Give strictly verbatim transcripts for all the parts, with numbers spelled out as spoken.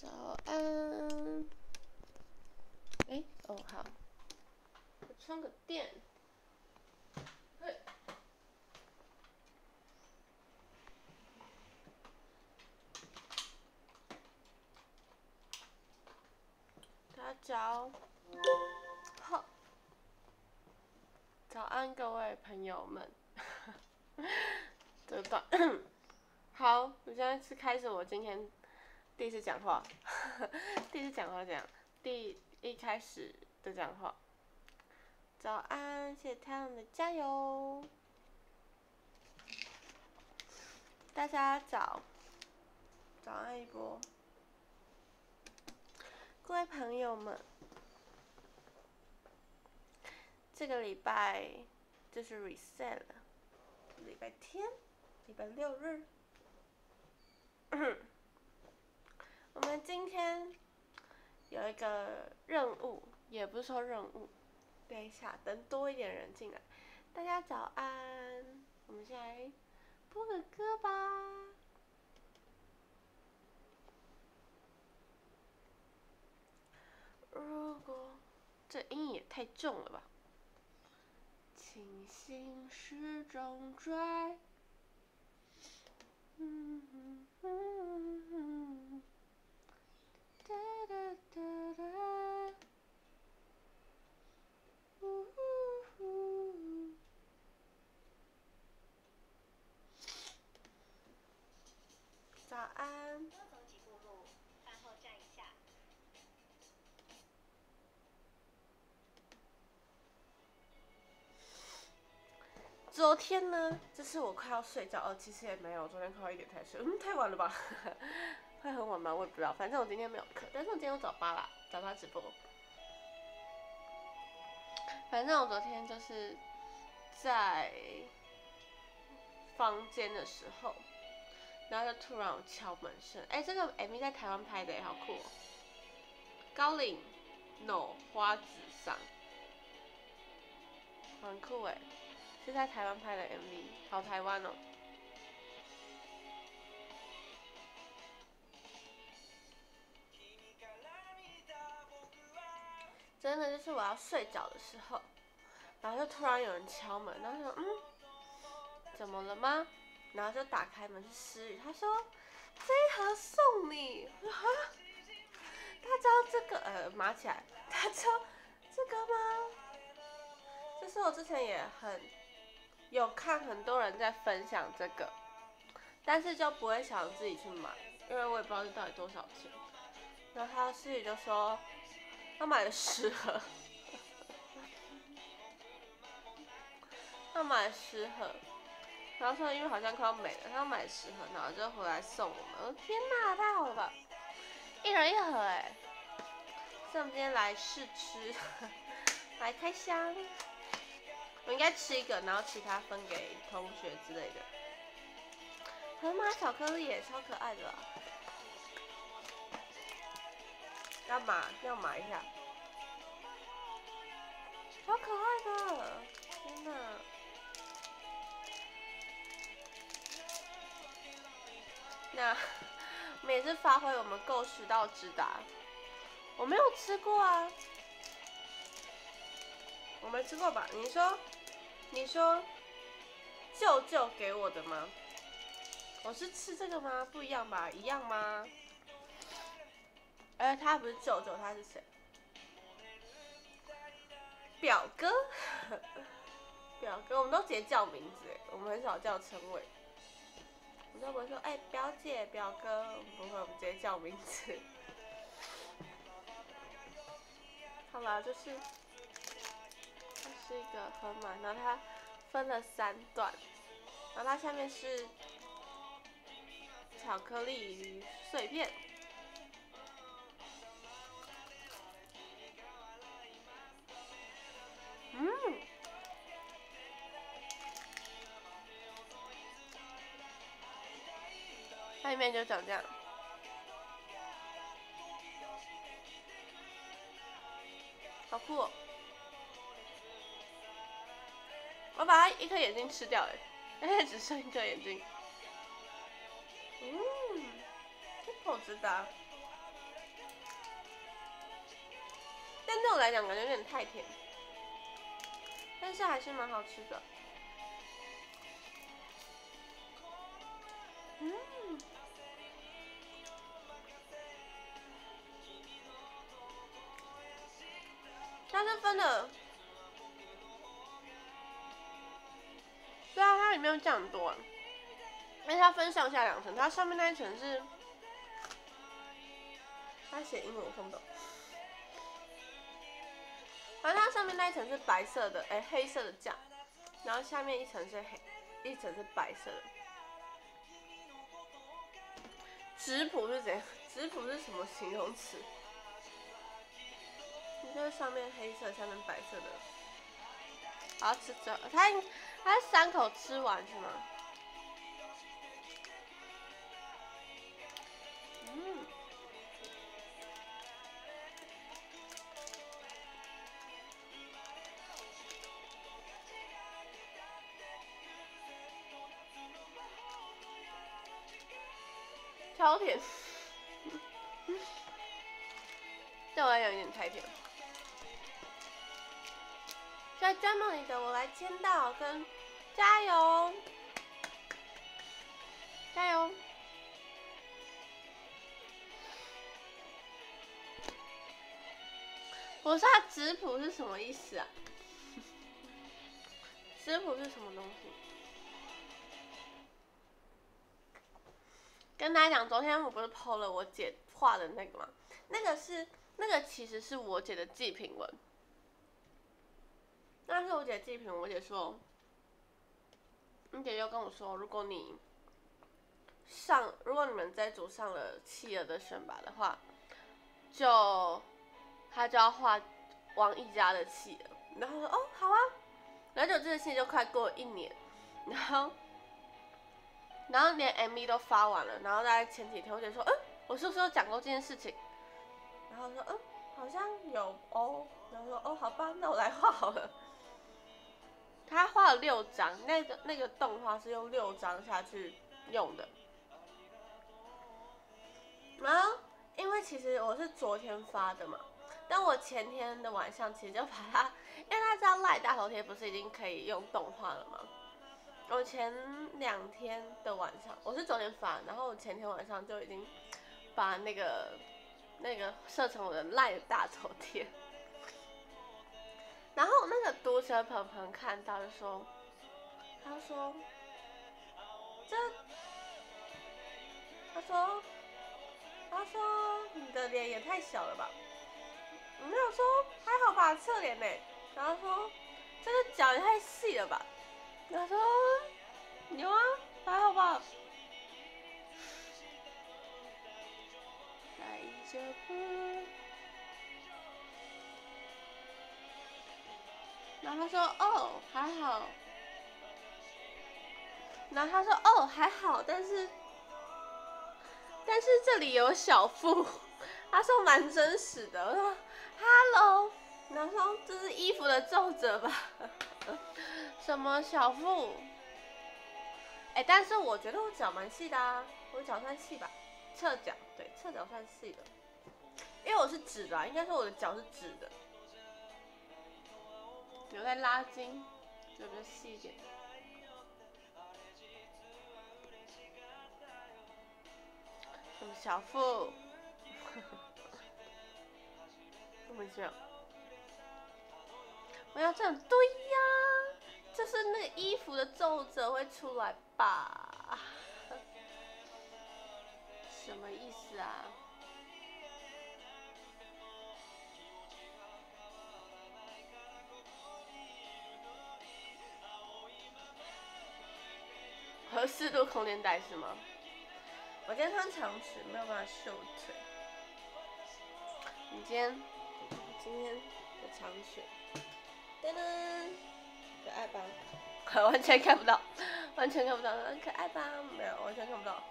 早安。哎，哦好，我充个电。嘿。大家早。好。早安，各位朋友们。这段。好，我现在是开始我今天第一次讲话。第一次讲话这样，第一开始的讲话。早安，谢谢太阳的加油。大家早。早安一波。各位朋友们，这个礼拜就是 reset 了，礼拜天，礼拜六日。我们今天有一个任务，也不是说任务，等一下，等多一点人进来。大家早安，我们先来播个歌吧。如果这音也太重了吧。清醒时钟拽。嗯嗯嗯嗯。哒哒哒哒。呜呼。早安。多走几步路，饭后站一下。昨天呢，就是我快要睡觉，哦，其实也没有，昨天快要一点才睡，嗯，太晚了吧？会很晚吗？我也不知道，反正我今天没有课，但是我今天有早八啦，早八直播。反正我昨天就是在房间的时候，然后就突然有敲门声，哎、欸，这个 M V 在台湾拍的也好酷哦。高岭 No 花子上，很酷哎。是在台湾拍的 M V， 好台湾哦。真的就是我要睡着的时候，然后就突然有人敲门，然后说嗯，怎么了吗？然后就打开门是诗雨，他说这一盒送你。我说哈，他知道这个呃码起来，他知道这个吗？就是我之前也很有看很多人在分享这个，但是就不会想自己去买，因为我也不知道这到底多少钱。然后他诗雨就说他买了十盒，他买了十盒，然后说因为好像快要没了，他买了十盒，然后就回来送我们。我说天哪，太好了吧！一人一盒哎，所以我们今天来试吃，来开箱。我应该吃一个，然后其他分给同学之类的。河马巧克力也超可爱的啦，要买要买一下，超可爱的，天哪！那我们也是发挥我们够时到直达。我没有吃过啊，我没吃过吧？你说，你说，舅舅给我的吗？我是吃这个吗？不一样吧？一样吗？哎，他不是舅舅，他是谁？表哥，表哥，我们都直接叫名字，我们很少叫称谓。我都不会说，哎、欸，表姐、表哥，我们不会，我们直接叫名字。好啦，就是，它是一个河马，然后它分了三段，然后它下面是巧克力碎片。嗯，它里面就长这样，好酷哦！我把它一颗眼睛吃掉哎，现在只剩一颗眼睛。嗯，这好吃的。 但对我来讲感觉有点太甜，但是还是蛮好吃的。嗯，它是分的，对啊，它里面有酱很多，因为它分上下两层，它上面那一层是，它写英文我看不懂。反正它上面那一层是白色的，哎、欸，黑色的酱，然后下面一层是黑，一层是白色的。质朴是怎样？质朴是什么形容词？你就是上面黑色，下面白色的。我要吃这，它它三口吃完是吗？嗯。超甜，对我来讲有点太甜。在追梦里的我来签到，跟加油，加油！我说它质朴是什么意思啊？质朴是什么东西？跟大家讲，昨天我不是 P O 了我姐画的那个吗？那个是那个其实是我姐的祭品文。那是我姐的祭品文，我姐说，我姐就跟我说，如果你上，如果你们这组上了企鹅的选拔的话，就他就要画王一家的企鹅。然后说哦好啊，然后就这个戏就快过了一年，然后。然后连 M V 都发完了，然后大概前几天我姐说，嗯，我是不是有讲过这件事情？然后说，嗯，好像有哦。然后说，哦，好吧，那我来画好了。他画了六张，那个那个动画是用六张下去用的。然后，因为其实我是昨天发的嘛，但我前天的晚上其实就把它，因为他知道赖大头贴不是已经可以用动画了吗？我前两天的晚上，我是昨天发，然后我前天晚上就已经把那个那个设成我的赖大头贴。然后那个读者朋朋看到就说，他说这，他说他说你的脸也太小了吧？我没有说还好吧，侧脸呢。然后说这个脚也太细了吧？他说有啊，还好吧。大丈夫。然后他说哦还好。然后他说哦还好，但是但是这里有小腹。他说蛮真实的。我说 Hello， 然后说这是衣服的皱褶吧？什么小腹？哎、欸，但是我觉得我脚蛮细的啊，我脚算细吧，侧脚，对，侧脚算细的，因为我是直的、啊，应该说我的脚是直的，有在拉筋，就比较细一点。什么小腹？莫名其妙。我要这样，对呀，就是那个衣服的皱褶会出来吧？什么意思啊？合适度空间带是吗？我今天穿长裙，没有办法秀腿。你今天，今天的长裙，噔噔，可爱吧？完全看不到，完全看不到，可爱吧？没有，完全看不到。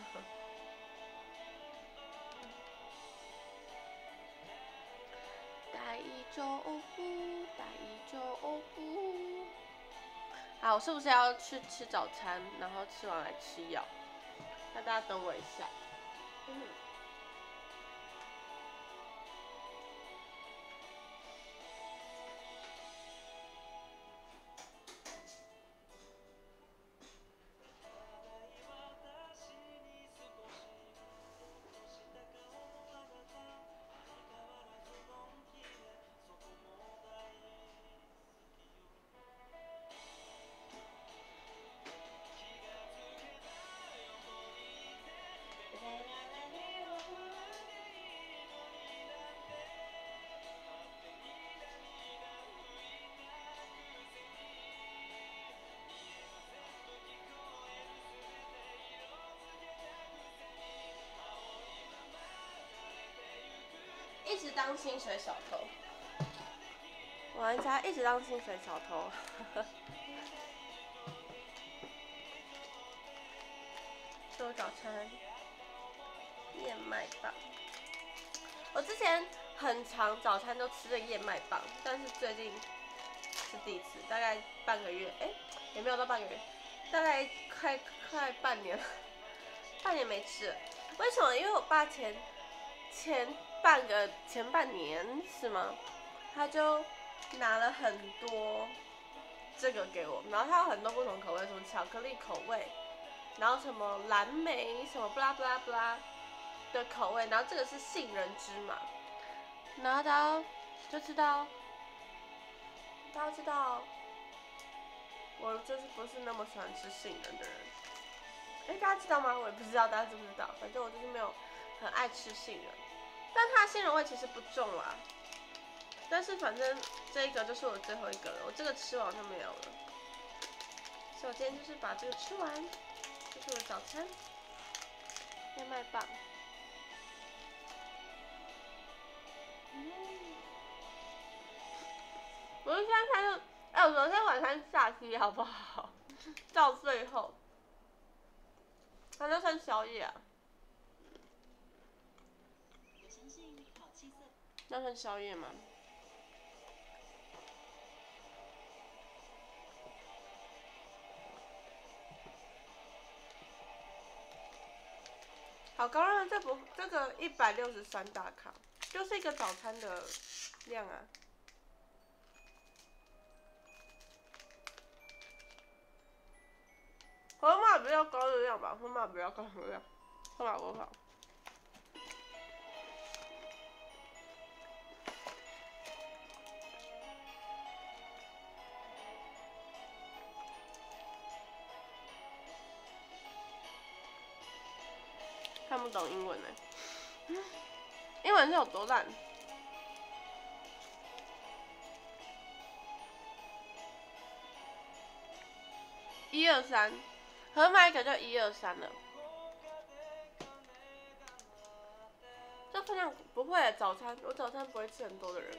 大丈夫，大丈夫。好，我是不是要去吃早餐，然后吃完来吃药？那大家等我一下。嗯。 一直当薪水小偷，玩家一直当薪水小偷。做早餐，燕麦棒。我之前很常早餐都吃这燕麦棒，但是最近是第一次，大概半个月，哎、欸，也没有到半个月，大概快快半年了，半年没吃了。为什么？因为我爸前前半个前半年是吗？他就拿了很多这个给我，然后它有很多不同口味，什么巧克力口味，然后什么蓝莓，什么布拉布拉布拉的口味，然后这个是杏仁芝麻，然后大家就知道，大家知道，我就是不是那么喜欢吃杏仁的人。哎、欸，大家知道吗？我也不知道大家知不知道，反正我就是没有很爱吃杏仁，但它的杏仁味其实不重啦。但是反正这个就是我最后一个了，我这个吃完就没有了。所以我今天就是把这个吃完，这是我的早餐，燕麦棒。嗯，我就现在看就，哎、欸，我昨天晚上下期好不好？到最后，它就算宵夜啊。那算宵夜吗？好高啊！这不，这个一百六十三大卡，就是一个早餐的量啊。河马比较高热量吧，河马比较高热量，河马多少？看不懂英文呢、欸，英文是有多烂？一二三，河马一个就一二三了。这分量不会，早餐我早餐不会吃很多的人。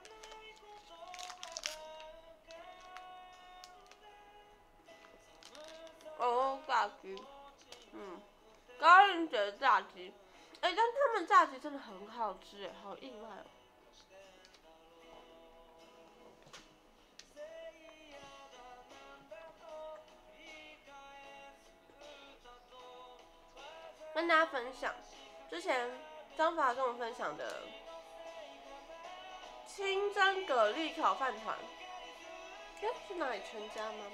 哦，炸鸡，嗯，高人姐的炸鸡，哎、欸，但他们炸鸡真的很好吃哎，好意外哦。跟大家分享，之前张法跟我分享的清蒸蛤蜊烤饭团，哎、欸，是哪里全家吗？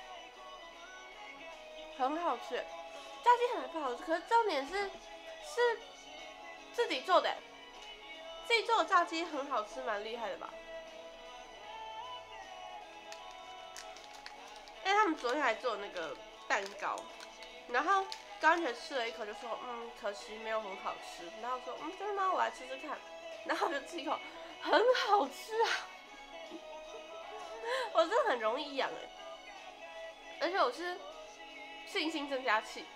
很好吃，炸鸡很不好吃，可是重点是是自己做的，自己做的炸鸡很好吃，蛮厉害的吧？因为他们昨天还做那个蛋糕，然后刚才吃了一口就说，嗯，可惜没有很好吃。然后说，嗯，真的吗？我来吃吃看。然后我就吃一口，很好吃啊！我真的很容易痒哎，而且我是信心增加器，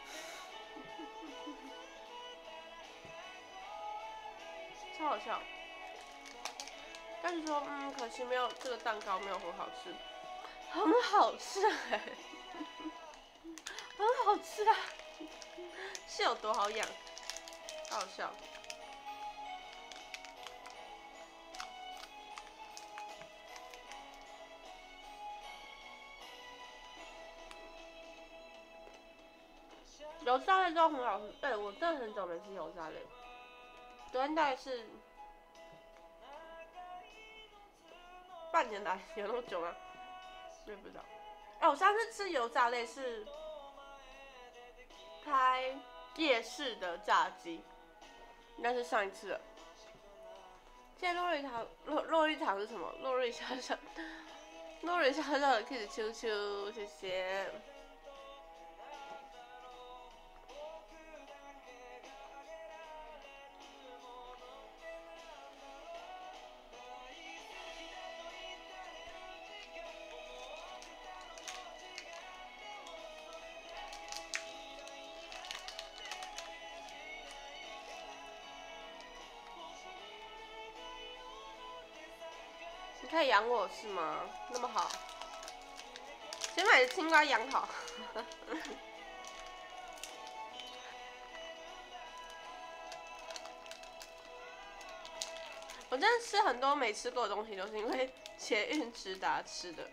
超好笑。但是说，嗯，可惜没有这个蛋糕没有很好吃，很好吃哎、欸，很好吃啊！是有多好养，好好笑。油炸类都很好吃，对、欸、我真的很久没吃油炸类，昨天大概是半年来，有那么久吗？我也不知道。哎、欸，我上次吃油炸类是开夜市的炸鸡，应该是上一次了。现在洛丽塔，洛洛丽塔是什么？洛丽小小，洛丽小小的 kiss 啾啾，谢谢。 可以养我是吗？那么好，先买青蛙养好。我真的吃很多没吃过的东西，都是因为捷运直达吃的，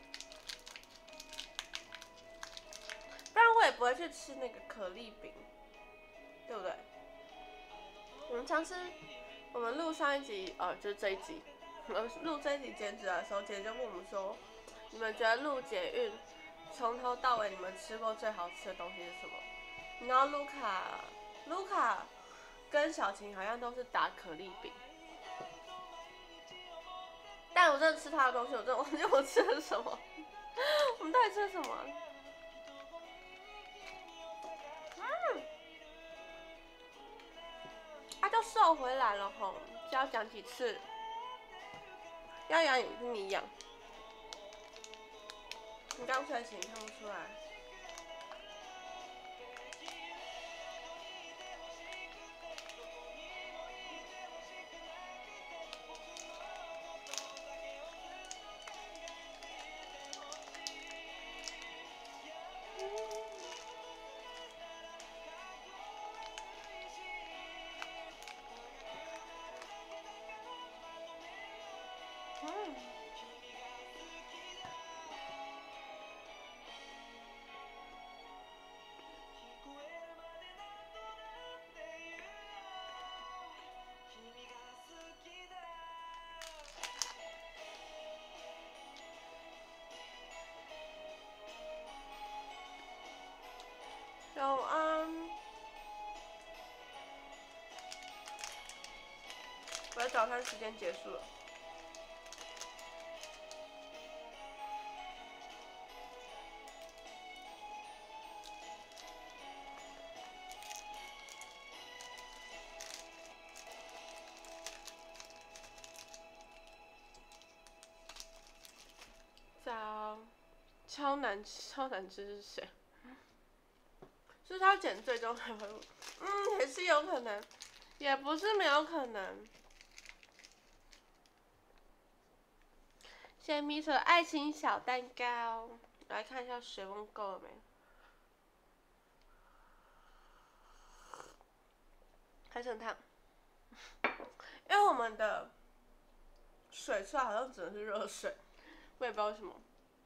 不然我也不会去吃那个可丽饼，对不对？我们上次我们录上一集，哦，就是这一集，我们录这一集减脂的时候，姐姐就问我们说，你们觉得录捷运从头到尾你们吃过最好吃的东西是什么？然后卢卡、卢卡跟小晴好像都是打可丽饼。但我真的吃他的东西，我真的忘记我吃了什么。我们到底吃了什么？嗯，他就瘦回来了吼，只要讲几次，要养也是你养。你刚睡醒看不出来。嗯。早安。我的早餐时间结束了。早，超难超难吃是谁？是他剪最终才回复，嗯，也是有可能，也不是没有可能。谢谢米特的爱情小蛋糕，来看一下水温够了没？还是很烫，因为我们的水出来好像只能是热水，我也不知道为什么。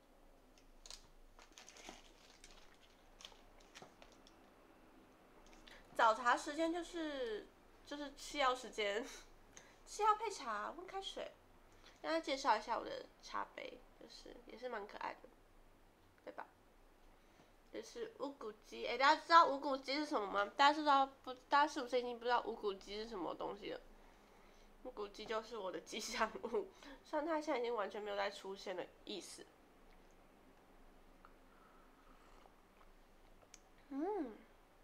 早茶时间就是就是吃药时间，吃药配茶，温开水。让大家介绍一下我的茶杯，就是也是蛮可爱的，对吧？就是无骨鸡，哎、欸，大家知道无骨鸡是什么吗？大家知道不？大家是不是已经不知道无骨鸡是什么东西了？无骨鸡就是我的吉祥物，虽然它现在已经完全没有再出现的意思。嗯。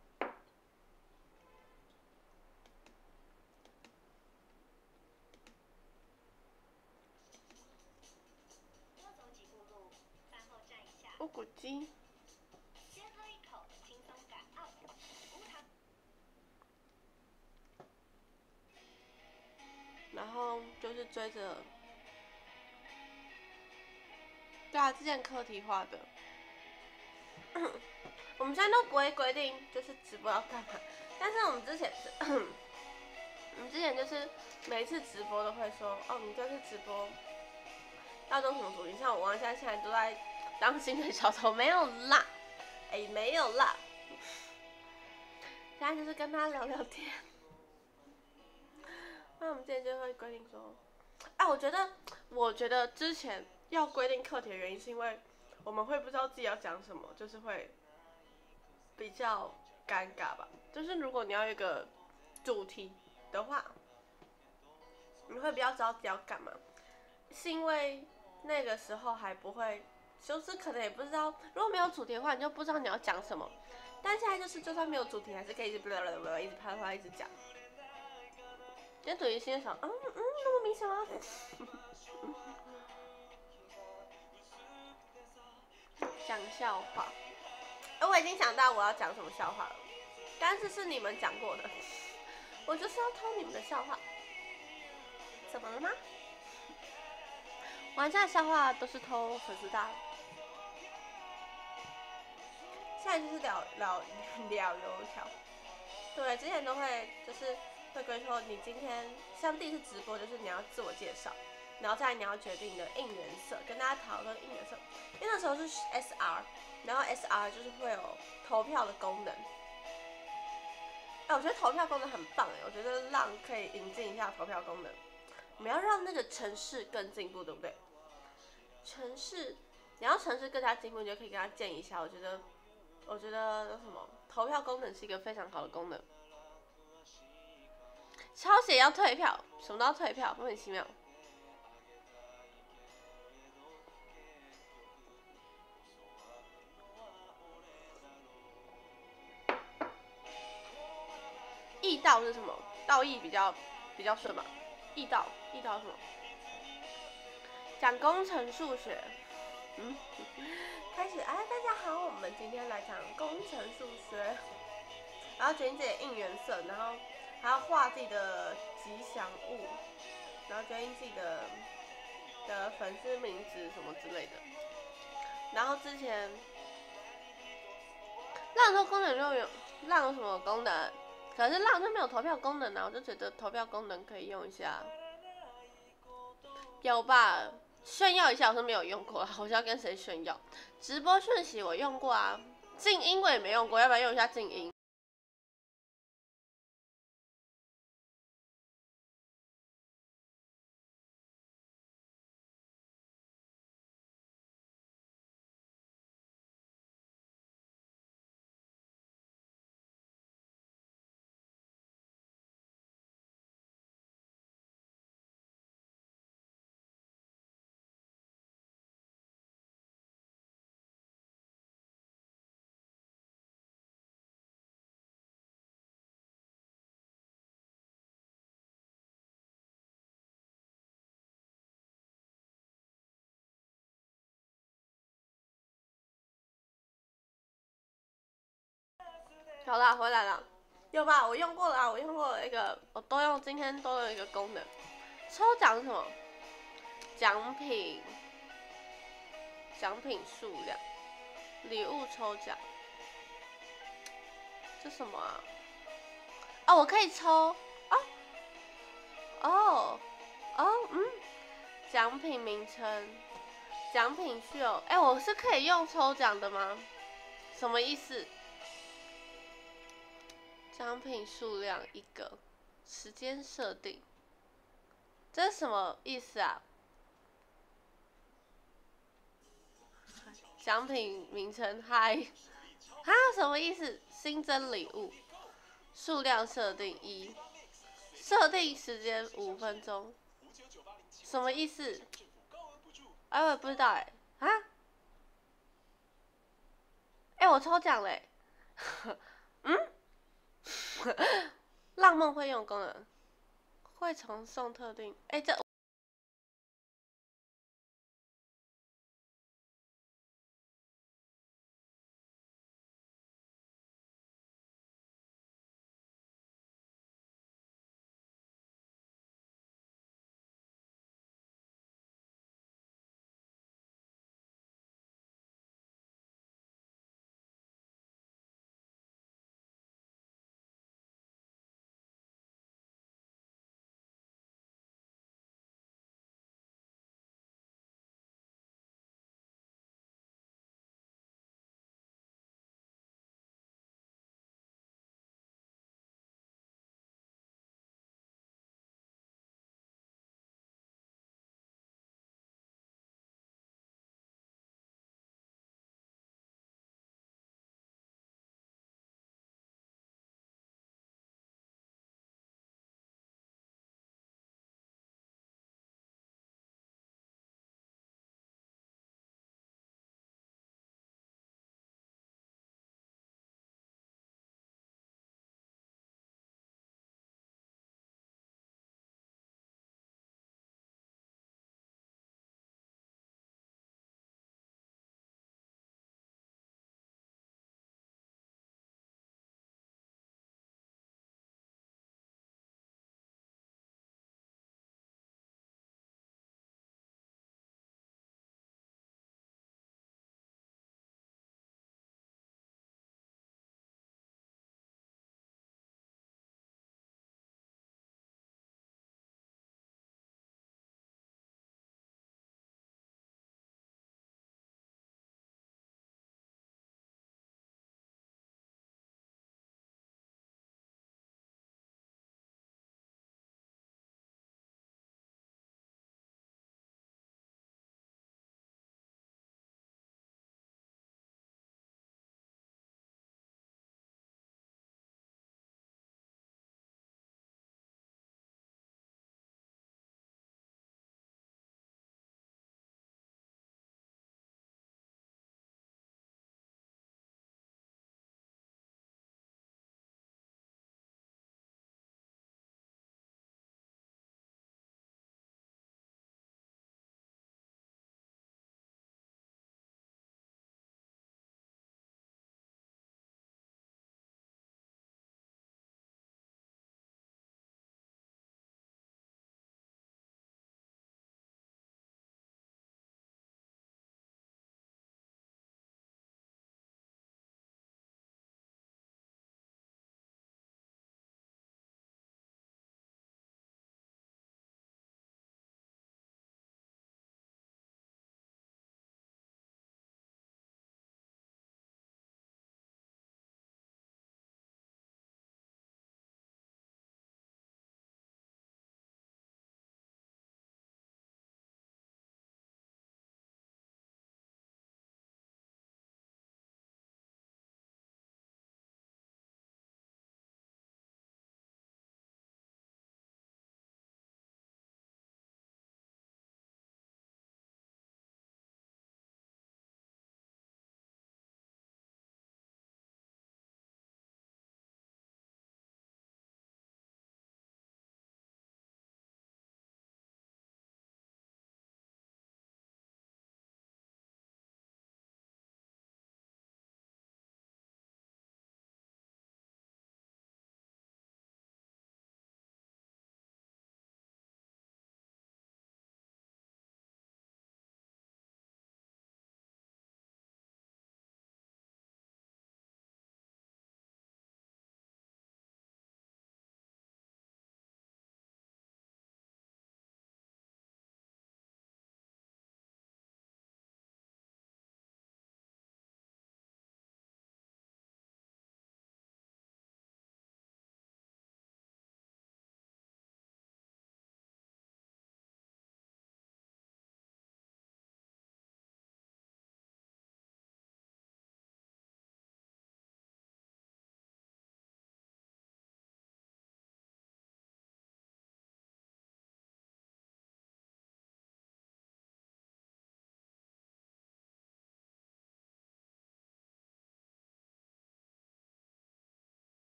无骨鸡。然后就是追着，对啊，之前课题化的。我们现在都不会规定就是直播要干嘛，但是我们之前是，我们之前就是每一次直播都会说，哦，你这次直播要做什么主题？像我王现在现在都在当薪水小偷，没有啦，哎、欸，没有啦，现在就是跟他聊聊天。那我们之前就会规定说，啊，我觉得，我觉得之前要规定课题的原因是因为我们会不知道自己要讲什么，就是会比较尴尬吧。就是如果你要有一个主题的话，你会比较知道自己要干嘛，是因为那个时候还不会，就是可能也不知道，如果没有主题的话，你就不知道你要讲什么。但现在就是，就算没有主题，还是可以一直不啦啦啦一直啪啪一直讲。今天主题心想，嗯嗯，那么明显吗？讲笑话，哎，我已经想到我要讲什么笑话了，但是是你们讲过的，我就是要偷你们的笑话，怎么了吗？ 玩家的笑话都是偷粉丝大。现在就是聊聊聊油条，对，之前都会就是会规说你今天像第一次直播就是你要自我介绍，然后再来你要决定你的应援色，跟大家讨论应援色，因为那时候是 S R， 然后 S R 就是会有投票的功能。哎，我觉得投票功能很棒哎，我觉得让可以引进一下投票功能，我们要让那个城市更进步，对不对？城市，你要城市更加进步，你就可以跟他建议一下。我觉得，我觉得那什么投票功能是一个非常好的功能。抄写要退票，什么都要退票，莫名其妙。易道是什么？道义比较比较顺嘛？易道，易道是什么？讲工程数学。嗯，开始，哎，大家好，我们今天来讲工程数学，然后决定自己的应援色，然后还要画自己的吉祥物，然后决定自己的的粉丝名字什么之类的。然后之前浪说功能就有浪有什么功能？可是浪就没有投票功能啊，我就觉得投票功能可以用一下。有吧？炫耀一下，我是没有用过，我是要跟谁炫耀？直播讯息我用过啊，静音我也没用过，要不要用一下静音？好啦，回来了，有吧？我用过了啊，我用过了一个，我都用，今天都有一个功能，抽奖是什么？奖品，奖品数量，礼物抽奖，这什么啊？哦，我可以抽，哦，哦，哦，嗯，奖品名称，奖品秀，哎，我是可以用抽奖的吗？什么意思？奖品数量一个，时间设定，这是什么意思啊？奖品名称嗨，哈什么意思？新增礼物，数量设定一，设定时间五分钟，什么意思？哎，我也不知道哎，啊，哎，我抽奖嘞，嗯，浪梦会用功能，会传送特定，哎，这。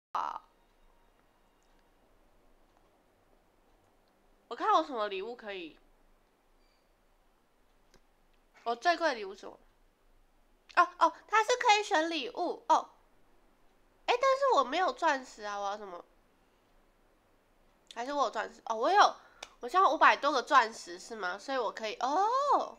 我看我什么礼物可以。我最贵的礼物是什么？哦哦，它是可以选礼物哦。哎，但是我没有钻石啊，我要什么？还是我有钻石？哦，我有，我现在五百多个钻石是吗？所以我可以哦。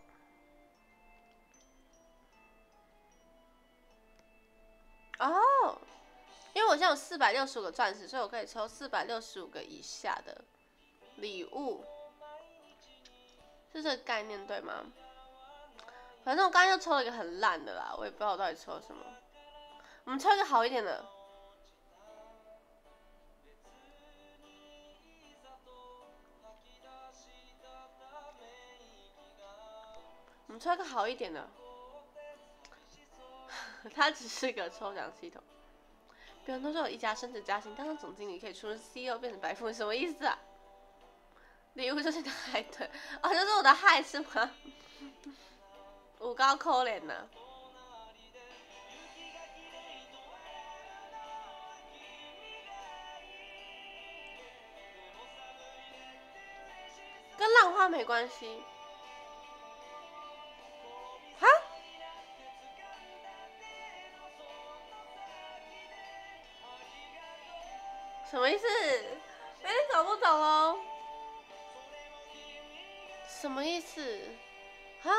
哦，因为我现在有四百六十五个钻石，所以我可以抽四百六十五个以下的礼物，是这个概念对吗？反正我刚刚又抽了一个很烂的啦，我也不知道我到底抽了什么。我们抽一个好一点的。我们抽一个好一点的。它只是个抽奖系统。别人都说有一家升职加薪，当上总经理可以出任 C E O 变成白富美，什么意思啊？礼物就是你的海豚，哦，就是我的海是吗？有够可怜呐！跟浪花没关系。哈？什么意思？有点搞不懂哦。什么意思？哈？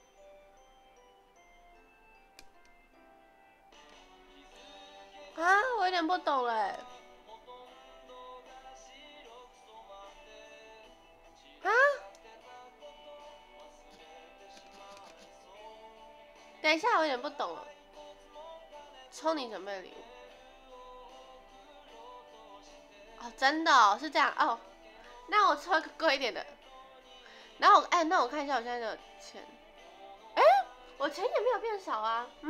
啊，我有点不懂嘞。啊？等一下，我有点不懂了。抽你准备的礼物。哦，真的哦，是这样哦。那我抽一个贵一点的。然后我哎，那我看一下我现在的钱。哎，我钱也没有变少啊。嗯？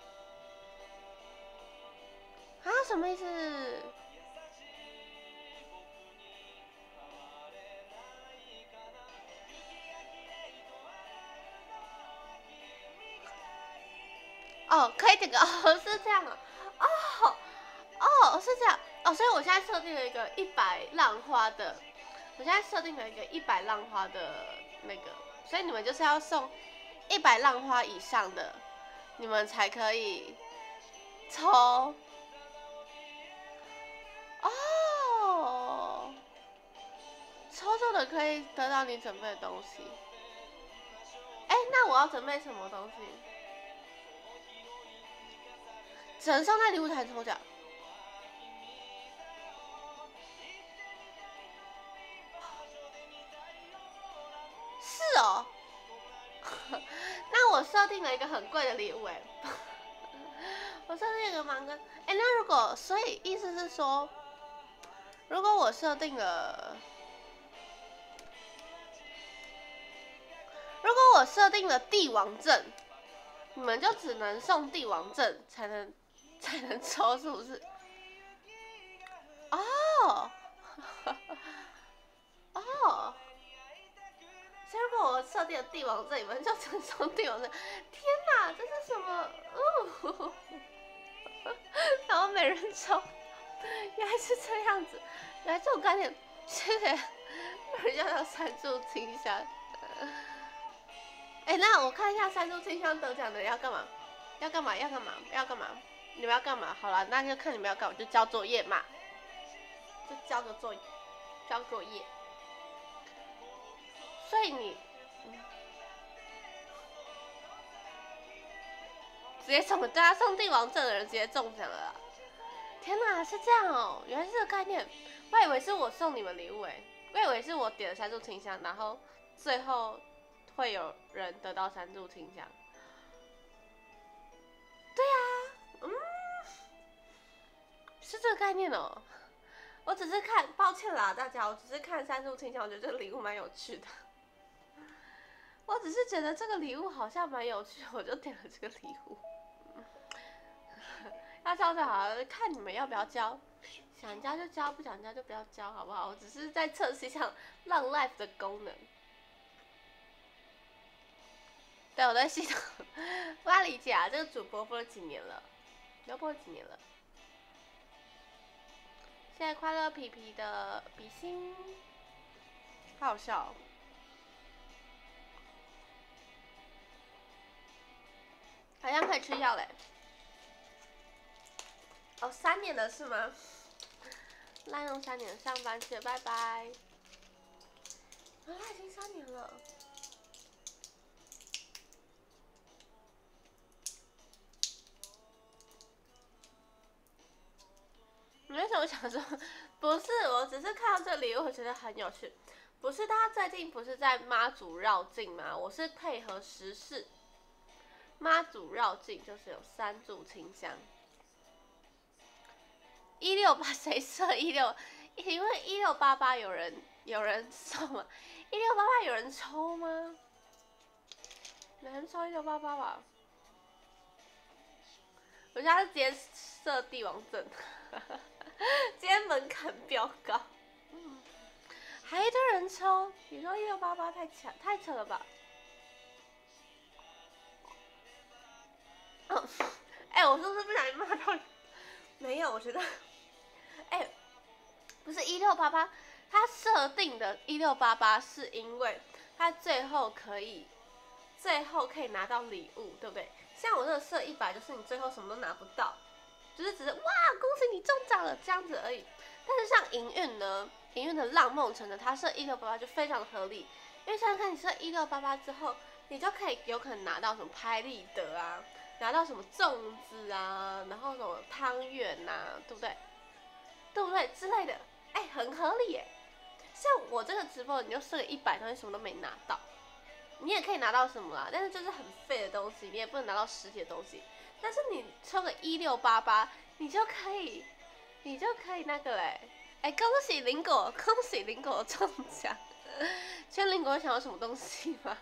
啊，什么意思？哦，可以这个哦，是这样啊。哦哦，是这样哦，所以我现在设定了一个一百浪花的，我现在设定了一个一百浪花的那个，所以你们就是要送一百浪花以上的，你们才可以抽。哦，抽中的可以得到你准备的东西。哎，那我要准备什么东西？只能上在礼物台抽奖。是哦。那我设定了一个很贵的礼物哎。我设定一个蛮跟哎，那如果所以意思是说，如果我设定了，如果我设定了帝王证，你们就只能送帝王证才能才能抽，是不是？哦，哦，所以如果我设定了帝王证，你们就只能送帝王证。天哪，这是什么？哦，然后每人抽，原来是这样子，原来这种概念，谢谢，人家要三炷清香。哎、欸，那我看一下三炷清香得奖的要干嘛？要干嘛？要干嘛？要干嘛？你们要干嘛？好了，那就看你们要干嘛，就交作业嘛，就交个作业，交作业。所以你，嗯、直接送，对啊，送帝王证的人直接中奖了啦！天哪，是这样哦、喔，原来是这个概念，我以为是我送你们礼物哎、欸，我以为是我点了三炷清香，然后最后会有人得到三炷清香。对啊，嗯，是这个概念哦、喔。我只是看，抱歉啦大家，我只是看三炷清香，我觉得这个礼物蛮有趣的。我只是觉得这个礼物好像蛮有趣，我就点了这个礼物。要交就好了，看你们要不要交，想交就交，不想交就不要交，好不好？我只是在测试一下浪 life 的功能。对，我在系统，不太理解啊，这个主播播了几年了？要播了几年了？ 谢谢快乐皮皮的比心，好好笑、哦。好像可以吃药嘞。哦，三年了是吗？滥用三年上班去，拜拜。啊，已经三年了。你为什么想说？不是，我只是看到这里，我觉得很有趣。不是，大家最近不是在妈祖绕境吗？我是配合时事。妈祖绕境就是有三炷清香。一六八谁设一六？因为一六八八有人有人送吗？一六八八有人抽吗？没人抽一六八八吧？我家是直接设帝王阵，今天门槛飙高，嗯，还一堆人抽，你说一六八八太强太扯了吧？哦，哎、欸，我是不是不小心骂到你？没有，我觉得，哎、欸，不是一六八八，它设定的一六八八是因为它最后可以，最后可以拿到礼物，对不对？像我这个设一百，就是你最后什么都拿不到，就是只是哇，恭喜你中奖了这样子而已。但是像营运呢，营运的浪梦城的，它设一六八八就非常的合理，因为想想看，你设一六八八之后，你就可以有可能拿到什么拍立得啊。拿到什么粽子啊，然后什么汤圆呐，对不对？对不对之类的？哎、欸，很合理耶。像我这个直播，你就设个一百东西，什么都没拿到，你也可以拿到什么啦，但是就是很废的东西，你也不能拿到实体的东西。但是你抽个一六八八，你就可以，你就可以那个嘞。哎、欸，恭喜林果，恭喜林果中奖。请问林果想要什么东西吗？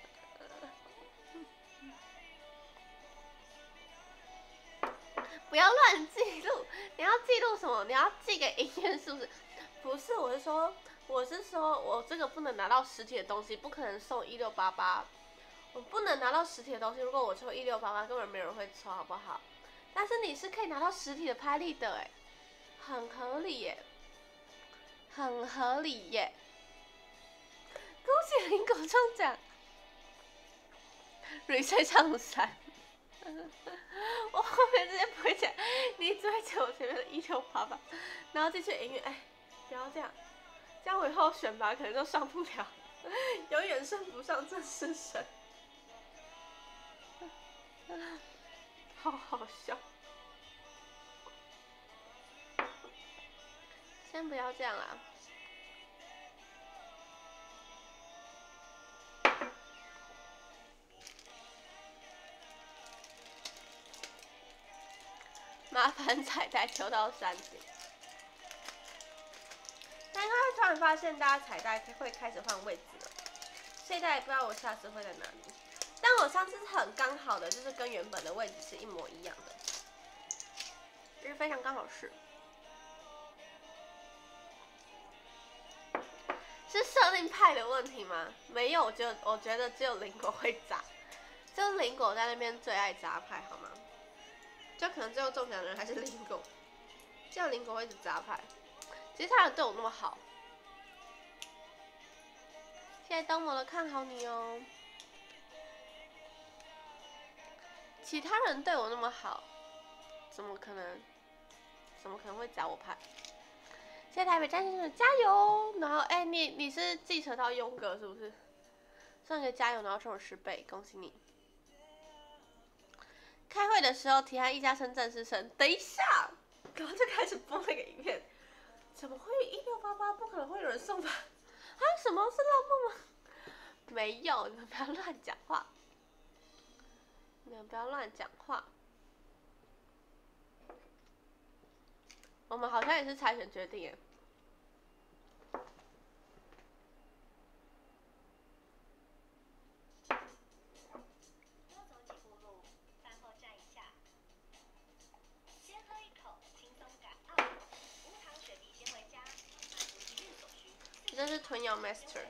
不要乱记录，你要记录什么？你要寄给营业是不是？不是，我是说，我是说我这个不能拿到实体的东西，不可能送一六八八，我不能拿到实体的东西。如果我抽一六八八，根本没人会抽，好不好？但是你是可以拿到实体的拍立得，哎，很合理耶，很合理耶！恭喜林狗中奖，瑞穗唱山。我后面直接不会讲，你只会讲我前面的一六八八，然后继续营运。哎，不要这样，这样我以后选拔可能就上不了，永远升不上正式生。好好笑。先不要这样啦。麻烦彩带抽到山顶，但应该会突然发现大家彩带会开始换位置了，现在也不知道我下次会在哪里。但我上次很刚好的，就是跟原本的位置是一模一样的，就是非常刚好是。是设定派的问题吗？没有，就我觉得只有林果会砸，就是林果在那边最爱砸牌，好吗？就可能最后中奖的人还是林狗，这样林狗会一直砸牌。其实他人对我那么好，谢谢东魔的看好你哦。其他人对我那么好，怎么可能？怎么可能会砸我牌？谢谢台北战士的加油！然后哎、欸，你你是继承到庸哥是不是？送一个加油，然后送我十倍，恭喜你！开会的时候提案一家生正式生，等一下，刚刚就开始播那个影片，怎么会一六八八？不可能会有人送吧？啊，什么是浪梦吗？没有，你们不要乱讲话，你们不要乱讲话。我们好像也是猜拳决定耶。这是豚咬 master。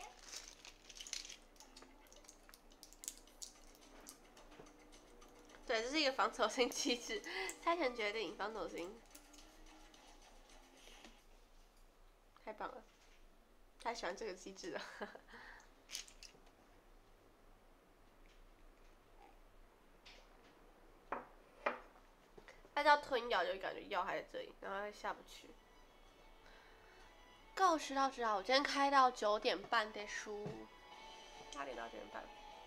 对， 对，这是一个防守性机制，猜拳决定防守性，太棒了，太喜欢这个机制了。他叫吞药，就感觉药还在这里，然后他下不去。够十到知道，我今天开到九点半的书，八点到九点半。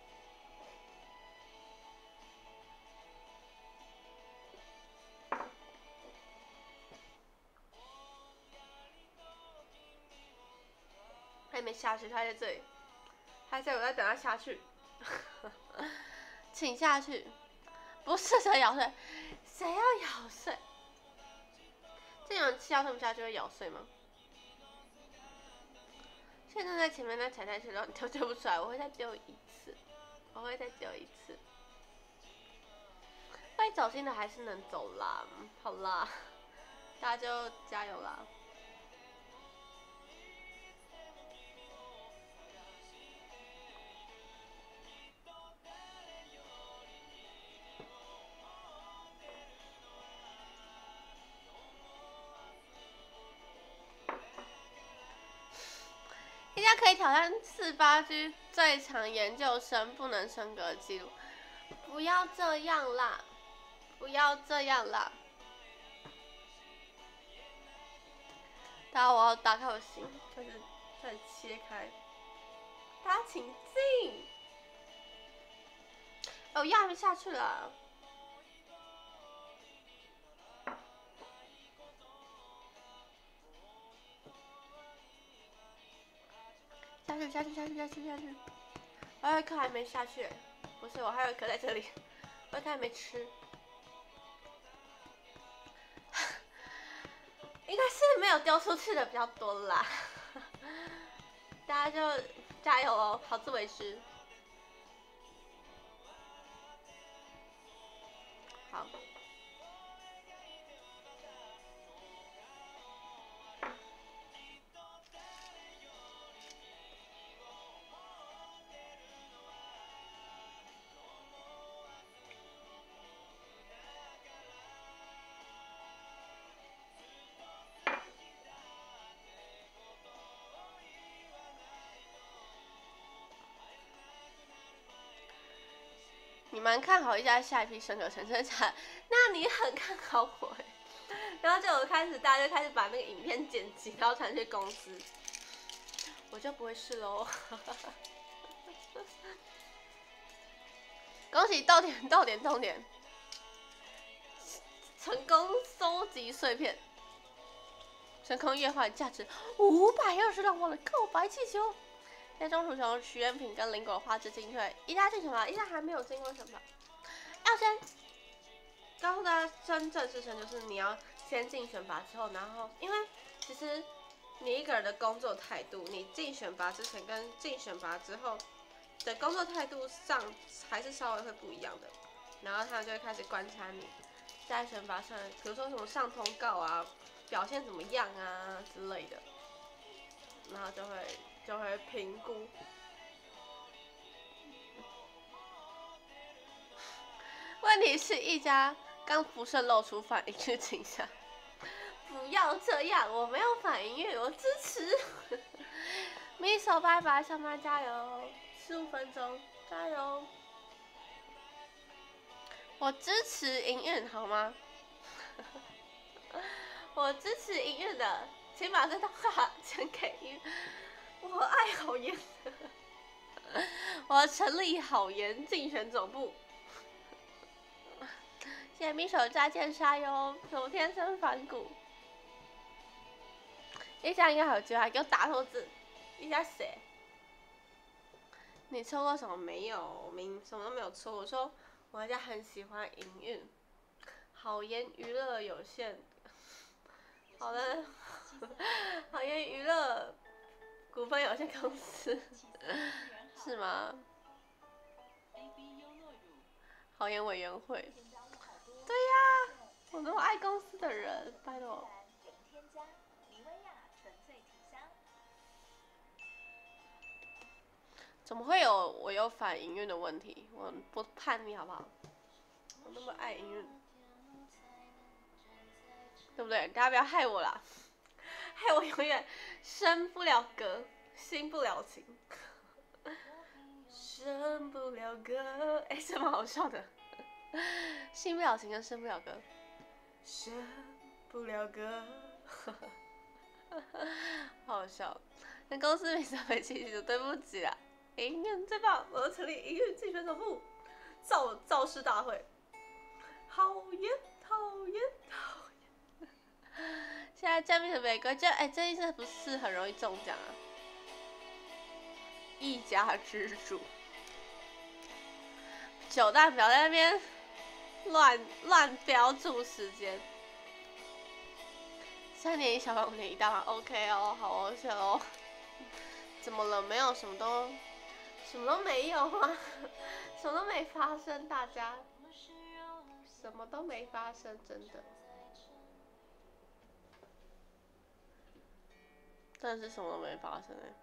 还没下去，他在这里，他在我在等他下去，请下去，不是谁咬碎，谁要咬碎？这种气要吞不下去会咬碎吗？现在在前面那踩下去，然后你丢丢不出来，我会再丢一次，我会再丢一次。会走心的还是能走啦，好啦，大家就加油啦！人家可以挑战四八 G 最长研究生不能升格记录，不要这样啦，不要这样啦！大家，我要打开我心，开始开始切开。大家请进。哦，压不下去了。下去，下去，下去，下去，下去。我还有一颗还没下去，不是，我还有一颗在这里，我一颗还没吃。应该是没有丢出去的比较多啦，大家就加油哦，好自为之。好。你蛮看好一家下一批升格成真假？那你很看好我哎。然后就开始大家就开始把那个影片剪辑，然后传去公司，我就不会是喽。恭喜豆点豆点豆点，成功收集碎片，成功兑换价值五百二十两万的告白气球。在中途从许愿瓶跟林果花枝进退，一家进选拔，一家还没有进过选拔。要先告诉大家，真正事情就是你要先进选拔之后，然后因为其实你一个人的工作态度，你进选拔之前跟进选拔之后的工作态度上还是稍微会不一样的。然后他就会开始观察你在选拔上，比如说什么上通告啊，表现怎么样啊之类的，然后就会。就会评估。问题是一家刚辐射露出反应去倾向，不要这样，我没有反应欲，我支持。咪手拜拜，上班加油，十五分钟，加油。我支持营运，好吗？我支持营运的，请把这段话讲给营运。我爱好言，我要成立好言竞选总部。谢谢咪手加剑杀哟，什天生反骨。一家应该还有机会，还给我打错字。一家谁？你抽过什么没有？我明什么都没有抽。我说我家很喜欢营运，好言娱乐有限。好的，好言娱乐。股份有限公司是吗？好言委员会，对呀、啊，我那么爱公司的人，拜托。怎么会有我有反营运的问题？我不叛逆好不好？ 我那么爱音乐，对不对？大家不要害我啦，害我永远升不了格，兴不了情。升不了歌，哎、欸，什么好笑的？兴不了情跟升不了歌，升不了歌，好好笑。跟公司名字没起就对不起啦。音乐最棒，我要成立音乐竞选手部，造造势大会。讨厌，讨厌，讨厌。现在嘉宾的玫瑰，这哎、欸，这一次不是很容易中奖啊？一家之主。九蛋表在那边乱乱标注时间，三年一小班，五年一大班 ，OK 哦，好哦，谢哦。怎么了？没有，什么都什么都没有啊，什么都没发生，大家什么都没发生，真的。真的是什么都没发生哎、欸。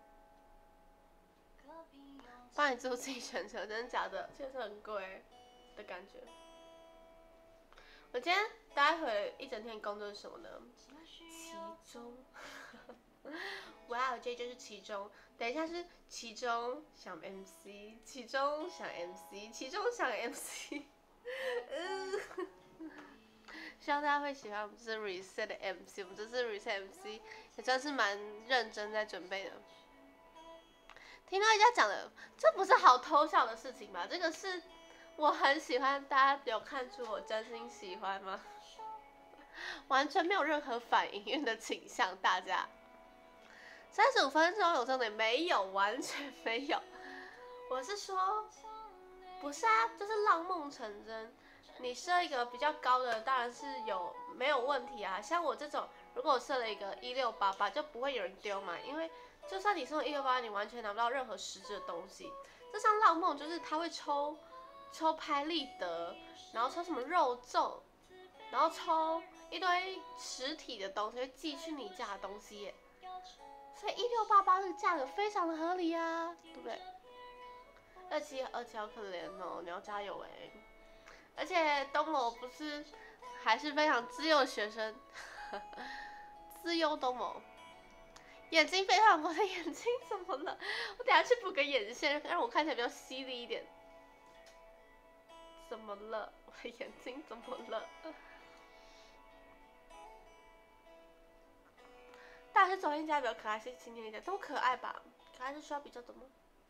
帮你租自己选车，真的假的？这车很贵的感觉。我今天待会一整天工作是什么呢？期中。哇哦，这就是期中。等一下是期中想 M C， 期中想 M C， 期中想 M C。嗯。希望大家会喜欢我们这次 reset 的 M C， 我们这次 reset M C 也算是蛮认真在准备的。听到人家讲的，这不是好偷笑的事情吧？这个是我很喜欢，大家有看出我真心喜欢吗？完全没有任何反音乐的倾向，大家。三十五分钟有重点没有？完全没有。我是说，不是啊，就是让梦成真。你设一个比较高的，当然是有没有问题啊。像我这种，如果我设了一个一六八八，就不会有人丢嘛，因为。就算你送一六八，你完全拿不到任何实质的东西。就像浪梦，就是他会抽抽拍立得，然后抽什么肉粽，然后抽一堆实体的东西，会寄去你家的东西耶。所以一六八八这个价格非常的合理啊，对不对？二七二七好可怜哦，你要加油哎！而且东某不是还是非常资优的学生，资优东某。眼睛非常，我的眼睛怎么了？我等下去补个眼线，让我看起来比较犀利一点。怎么了？我的眼睛怎么了？大师走进家比较可爱，是青年一点，都可爱吧？可爱是需要比较的吗？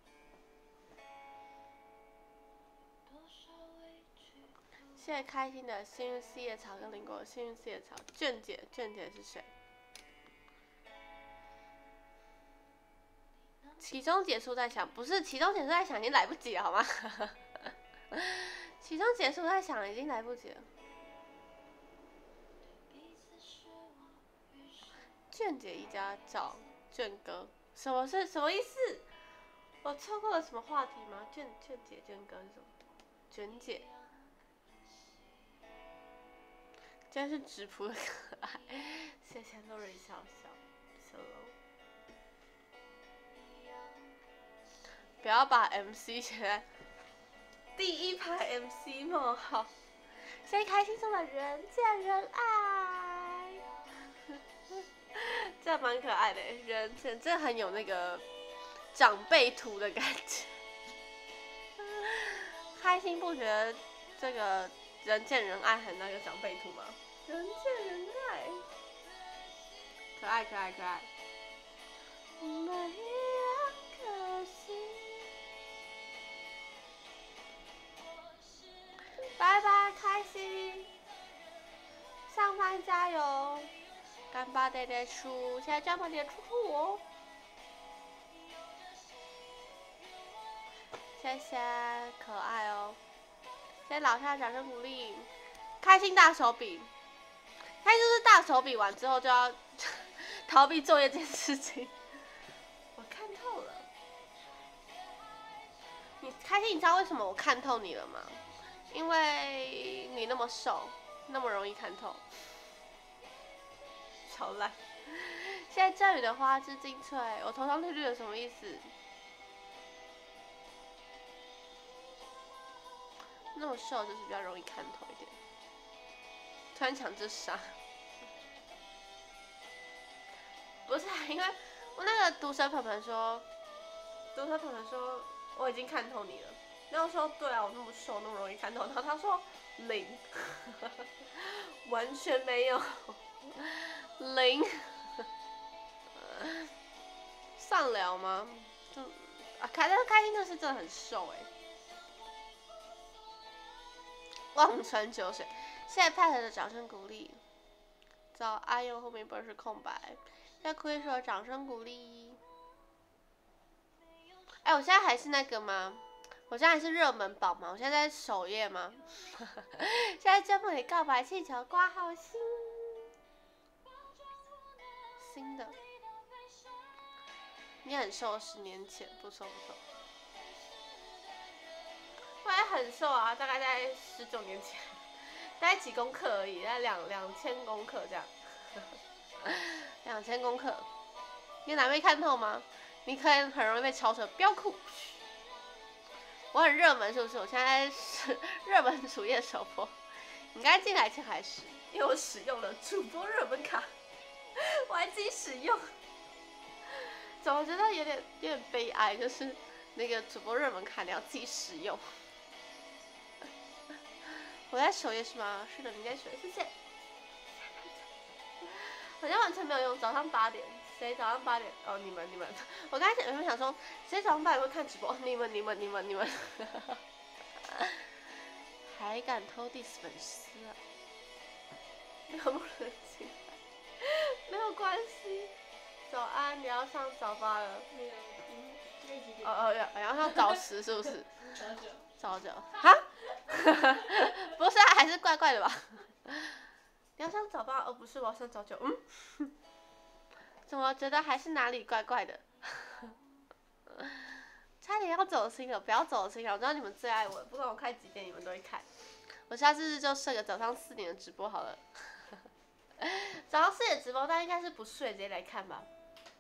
谢谢开心的幸运四叶草跟林果，幸运四叶草，卷姐，卷姐是谁？期中结束再想，不是期中结束再想已经来不及了好吗？期中结束再想已经来不及了。卷姐一家找卷哥，什么是什么意思？我错过了什么话题吗？卷卷姐卷哥是什么？卷姐，今天是直扑的可爱，谢谢洛瑞笑笑，谢喽。不要把 M C 写在第一排 M C 梦好，谢谢开心送的人见人爱，这蛮可爱的，人见这很有那个长辈图的感觉。开心不觉得这个人见人爱很那个长辈图吗？人见人爱，可爱可爱可爱。每两颗心。拜拜，开心！上班加油，干巴爹爹出，现在专门点出出我，谢谢，可爱哦！谢谢老夏掌声鼓励，开心大手笔，开心就是大手笔完之后就要逃避作业这件事情。我看透了，你开心，你知道为什么我看透你了吗？因为你那么瘦，那么容易看透，超烂。现在这里的花枝精粹，我头上绿绿的什么意思？ 那么瘦就是比较容易看透一点。突然抢自杀，不是、啊、因为我那个毒舌朋朋说，毒舌朋朋说我已经看透你了。然后我说对啊，我那么瘦，那么容易看透。然后他说零，完全没有，零。上聊吗？就啊，开但是开心的是真的很瘦哎、欸。望穿秋水，谢谢 Pat 的掌声鼓励。早安哟，后面不是空白。再可以说掌声鼓励。哎、欸，我现在还是那个吗？我现在还是热门榜吗？我现在在首页吗？现在节目里告白气球挂号新，新的。你很瘦，十年前不瘦不瘦。我还很瘦啊，大概在十九年前，大概几公克而已，大概两两千公克这样。两千公克，你哪没看透吗？你可能很容易被超车，飙酷。我很热门是不是？我现在是热门主页首播，你该进来前还是？因为我使用了主播热门卡，我还自己使用。怎么觉得有点有点悲哀？就是那个主播热门卡你要自己使用。我在首页是吗？是的，你在首页，谢谢。好像完全没有用，早上八点，谁早上八点？哦，你们你们，我刚才原本想说，谁早上八点会看直播？你们你们你们你们，还敢偷 diss 粉丝啊？能不能进来？没有关系。早安，你要上早八了。没有，嗯，那几点？哦哦，要要上早十是不是？早九。早九。哈？不是啊，还是怪怪的吧？你要上早八，而不是我要上早九。嗯？怎么觉得还是哪里怪怪的？差点要走心了，不要走心了。我知道你们最爱我，不管我开几点，你们都会看。我下次就设个早上四点的直播好了。早上四点直播，但应该是不睡直接来看吧。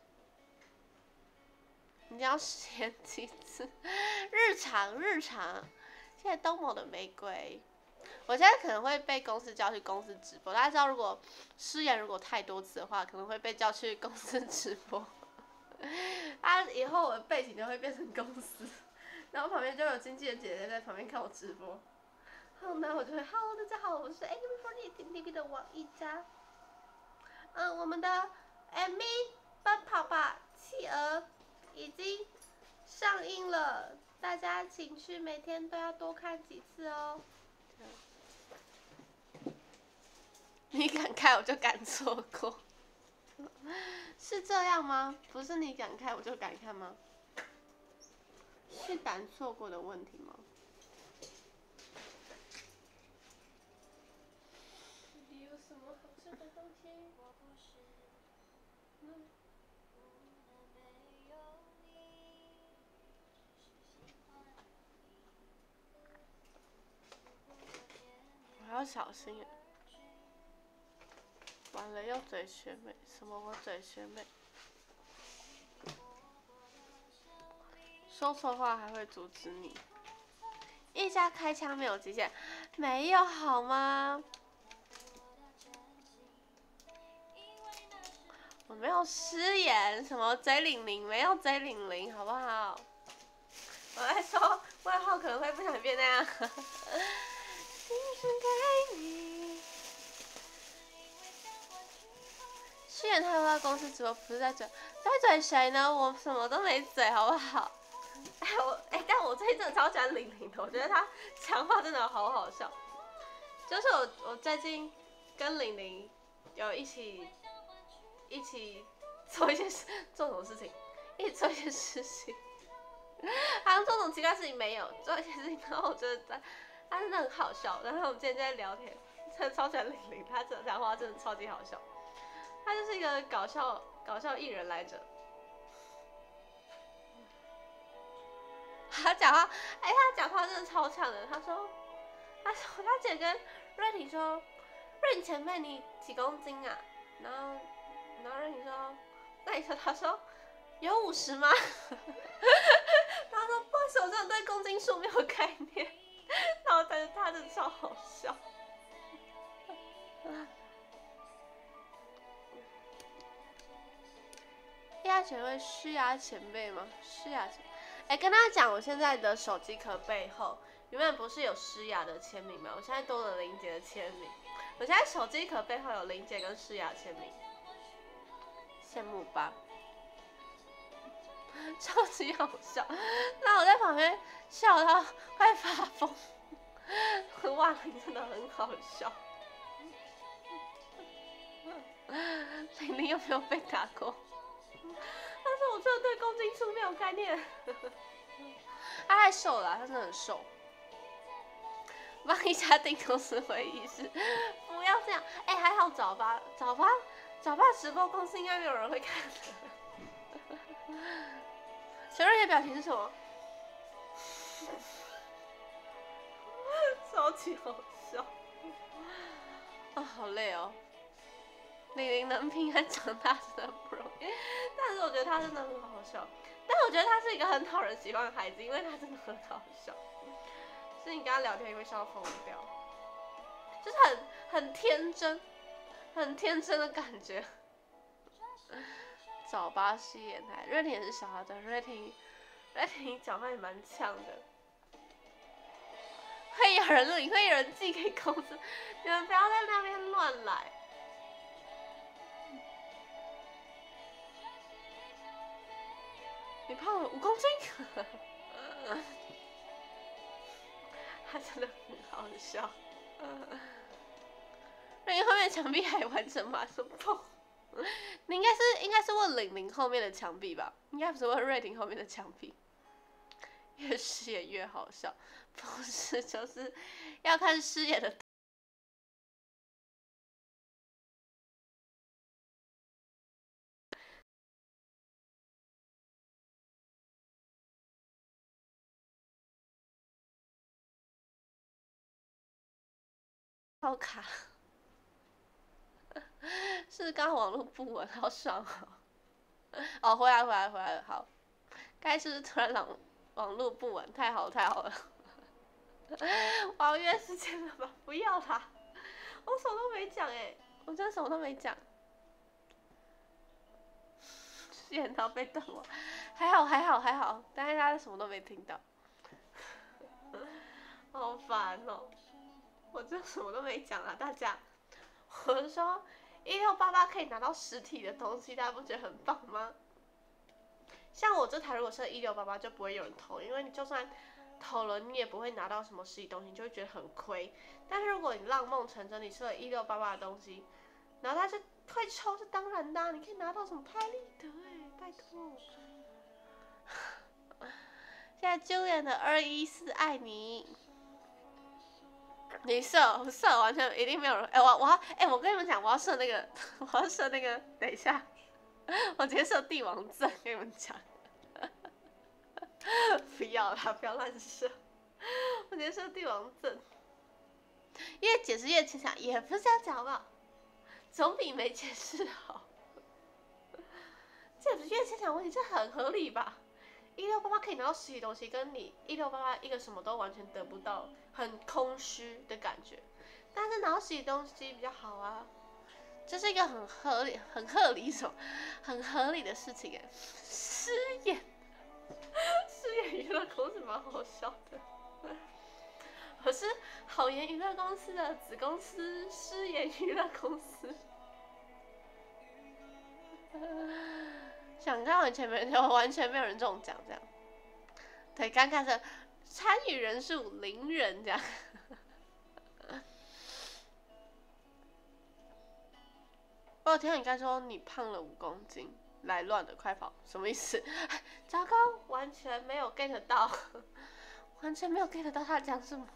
你要写几次？日常日常。谢谢东某的玫瑰。我现在可能会被公司叫去公司直播，大家知道如果失言如果太多次的话，可能会被叫去公司直播。啊，以后我的背景就会变成公司，然后旁边就有经纪人姐姐在旁边看我直播。好，那我就会 ，Hello， 大家好，我是 A K B四十八 T V 的王一佳。嗯，我们的 M V《奔跑吧企鹅》已经上映了，大家请去每天都要多看几次哦。你敢开我就敢错过，是这样吗？不是你敢开我就敢看吗？是敢错过的问题吗？你有什么好吃的东西？嗯。我还要小心耶。完了，要嘴学妹？什么？我嘴学妹？说错话还会阻止你？一家开枪没有极限，没有好吗？我没有失言，什么嘴领零，没有嘴领零，好不好？我在说外号可能会不小心变那样。青春给你。失言他在公司直播不是在嘴，在嘴谁呢？我什么都没嘴，好不好？哎我哎，但我最近真的超喜欢玲玲的，我觉得她讲话真的好好笑。就是我我最近跟玲玲有一起一起做一些事，做什么事情？一起做一些事情。好像做这种奇怪事情没有，做一些事情，然后我觉得她她真的很好笑。然后我们今天在聊天，真的超喜欢玲玲，她讲话真的超级好笑。她就是一个搞笑搞笑艺人来着。他讲话，哎、欸，他讲话真的超呛的。他说，他说他姐跟瑞婷说，瑞婷前辈你几公斤啊？然后，然后瑞婷说，那你说他说有五十吗？然后说不好意思，我真的对公斤数没有概念。然后他觉得他真的超好笑。亚前会施压前辈吗？施压前，哎、欸，跟大家讲，我现在的手机壳背后原本不是有诗雅的签名吗？我现在多了林杰的签名。我现在手机壳背后有林杰跟诗雅签名，羡慕吧？超级好笑，那我在旁边笑到快发疯。哇，你真的很好笑。玲玲有没有被打过？但是我真的对公斤数没有概念。他太瘦了、啊，他真的很瘦。帮一家订公司会议室，不要这样。哎、欸，还好早八，早八，早八直播公司应该没有人会看的。陈瑞的表情是什么？超级好笑。啊，好累哦。玲玲能平安长大真的不容易，但是我觉得他真的很好笑。但我觉得他是一个很讨人喜欢的孩子，因为他真的很好笑。是你跟他聊天会笑疯掉，就是很很天真，很天真的感觉。早八系演台，瑞婷也是小孩的，瑞婷，瑞婷讲话也蛮呛的。会有人录影，会有人寄给公司，你们不要在那边乱来。你胖了五公斤，他真的很好笑。那你后面墙壁还完整吗？什么？你应该是应该是问玲玲后面的墙壁吧？应该不是问瑞婷后面的墙壁。越饰演越好笑，不是就是要看饰演的。好卡，是刚网络不稳，好爽哦！哦，回来回来回来了，好。该是突然网网络不稳，太好太好了。我要约时间了吧？不要啦，我什么都没讲哎，我真的什么都没讲。演到被瞪我，还好还好还好，但是他什么都没听到。好烦哦！我真的什么都没讲啊，大家。我是说，一六八八可以拿到实体的东西，大家不觉得很棒吗？像我这台如果是一六八八，就不会有人投，因为你就算投了，你也不会拿到什么实体东西，你就会觉得很亏。但是如果你浪梦成真，你设了一六八八的东西，然后他就会抽，是当然的、啊，你可以拿到什么拍立得哎，拜托。现在Julian的二一四爱你。你设我设完全一定没有人，哎、欸、我我要哎、欸、我跟你们讲，我要设那个我要设那个，等一下，我直接设帝王证跟你们讲，不要啦，不要乱设，我直接设帝王证，越解释越牵强，也不是这样讲吧，总比没解释好，解释越牵强问题，这很合理吧？一六八八可以拿到实体东西，跟你一六八八一个什么都完全得不到，很空虚的感觉。但是拿到实体东西比较好啊，这是一个很合理、很合理什么、很合理的事情哎。失言，失言娱乐公司蛮好笑的。我是好言娱乐公司的子公司，失言娱乐公司。想看完全没有，完全没有人中奖这样。对，刚开始参与人数零人这样。我有听到你刚说你胖了五公斤，来乱的快跑，什么意思？糟糕，完全没有 get 到，完全没有 get 到他讲什么。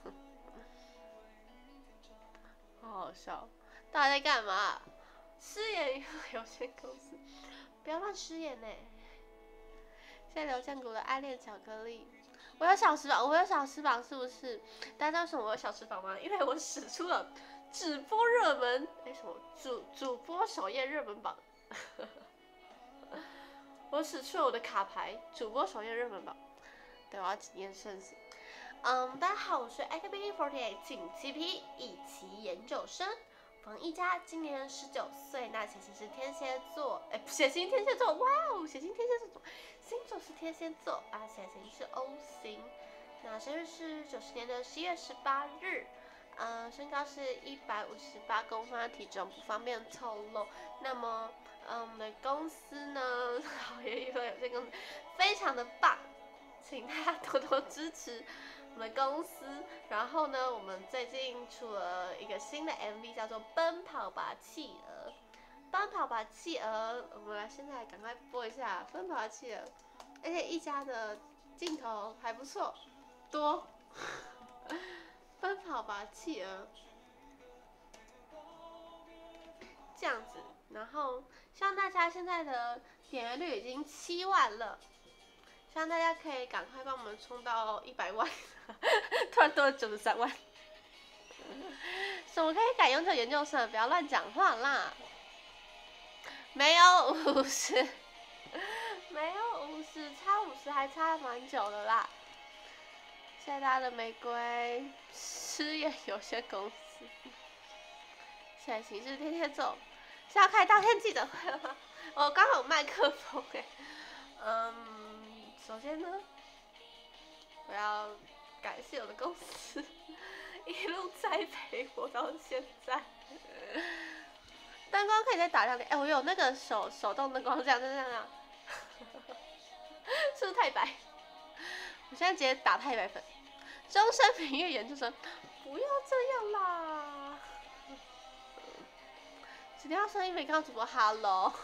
好好笑，大家在干嘛？失言娱乐有限公司。不要乱失言呢！现在刘建国的爱恋巧克力，我有小翅膀，我有小翅膀是不是？大家知道为什么我有小翅膀吗？因为我使出了直播热门，哎、欸、什么主主播首页热门榜，我使出了我的卡牌主播首页热门榜。对，我要谨言慎行。 嗯，大家好，我是 A K B四十八 锦旗皮一期研究生冯一佳，今年十九岁，那血型是天蝎座，哎，血型天蝎座，哇哦，血型天蝎座，星座是天蝎座啊，血型是 O 型，那生日是九十年的十一月十八日。嗯，身高是一百五十八公分，体重不方便透露。那么，嗯，我们的公司呢，好业娱乐有限公司非常的棒，请大家多多支持我们的公司。然后呢，我们最近出了一个新的 M V， 叫做《奔跑吧企鹅》。奔跑吧企鹅，我们来现在赶快播一下《奔跑吧企鹅》，而且一家的镜头还不错，多。奔跑吧企鹅，这样子，然后希望大家现在的点阅率已经七万了，希望大家可以赶快帮我们冲到一百万，突然多了九十三万，什么可以改永久研究生？不要乱讲话啦，没有五十，没有五十，差五十还差蛮久的啦。谢谢大家的玫瑰事业有限公司，血型是天蝎座，是要开道歉记者会了吗？我刚好有麦克风哎，嗯，首先呢，我要感谢我的公司一路栽培我到现在。灯光可以再打亮点，哎、欸，我有那个手手动灯光这样这样这样，是不是太白？我现在直接打太白粉。终身评阅研究生，不要这样啦！今天要声音没看到主播 ，Hello，Hello，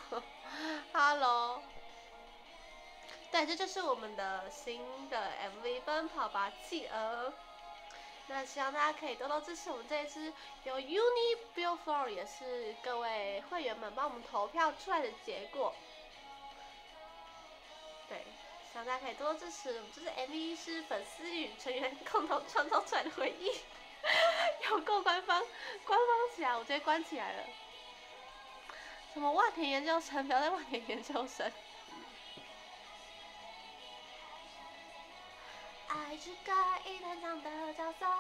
对，这就是我们的新的 M V《奔跑吧企鹅》。那希望大家可以多多支持我们这一支由 Uni Build For 也是各位会员们帮我们投票出来的结果。对。希望大家可以多多支持，我们这支 M V 是粉丝与成员共同创造出来的回忆。有够官方，官方起来，我直接关起来了。什么万田研究生？不要再万田研究生。爱是个一团长的角色。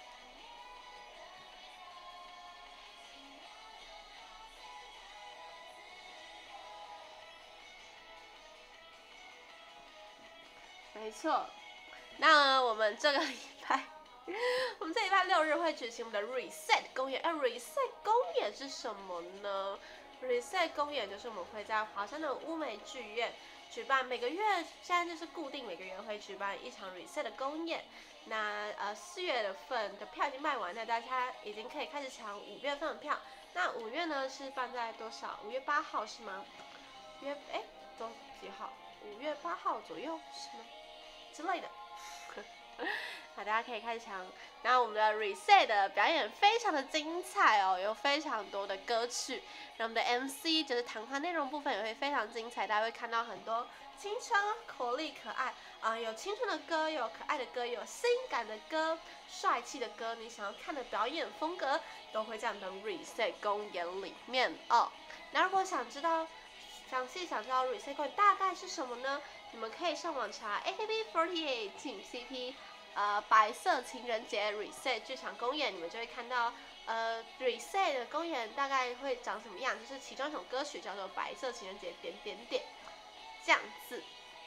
没错，那我们这个礼拜，我们这礼拜六日会举行我们的 Reset 公演。哎 ，Reset 公演是什么呢 ？Reset 公演就是我们会在华山的乌梅剧院举办，每个月现在就是固定每个月会举办一场 Reset 的公演。那呃四月份的票已经卖完，那大家已经可以开始抢五月份的票。那五月呢是办在多少？五月八号是吗？月哎都几号？五月八号左右是吗？之类的，好，大家可以开始抢。那我们的 Reset 的表演非常的精彩哦，有非常多的歌曲。那我们的 M C 就是谈话内容部分也会非常精彩，大家会看到很多青春、活力、可爱啊、呃，有青春的歌，有可爱的歌，有性感的歌，帅气的歌，你想要看的表演风格都会在我们的 Reset 公演里面哦。那如果想知道详细想知道 Reset 公演大概是什么呢？你们可以上网查 A K B四十八 Team C P， 呃，白色情人节 Reset 剧场公演，你们就会看到，呃 Reset 的公演大概会长什么样，就是其中一首歌曲叫做《白色情人节》点点点，这样子，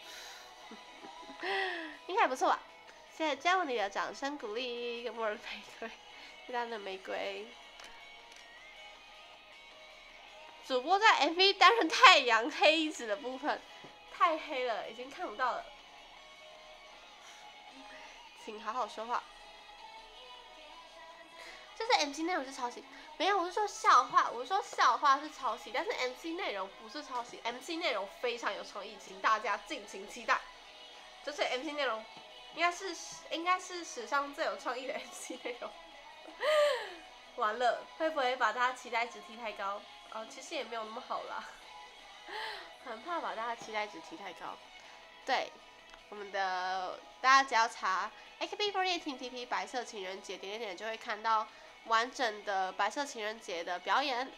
应该还不错吧？谢谢 Jenny 的掌声鼓励，跟莫尔玫瑰，谢谢的玫瑰。主播在 M V 担任太阳黑子的部分。太黑了，已经看不到了，请好好说话。这是 M C 内容是抄袭，没有，我是说笑话，我是说笑话是抄袭，但是 M C 内容不是抄袭 ，M C 内容非常有创意，请大家敬请期待。这是 M C 内容，应该是应该是史上最有创意的 M C 内容。完了，会不会把大家期待值提太高？哦，其实也没有那么好啦。很怕把大家期待值提太高，对，我们的大家只要查 A K B四十八 Team T P 白色情人节点点点就会看到完整的白色情人节的表演。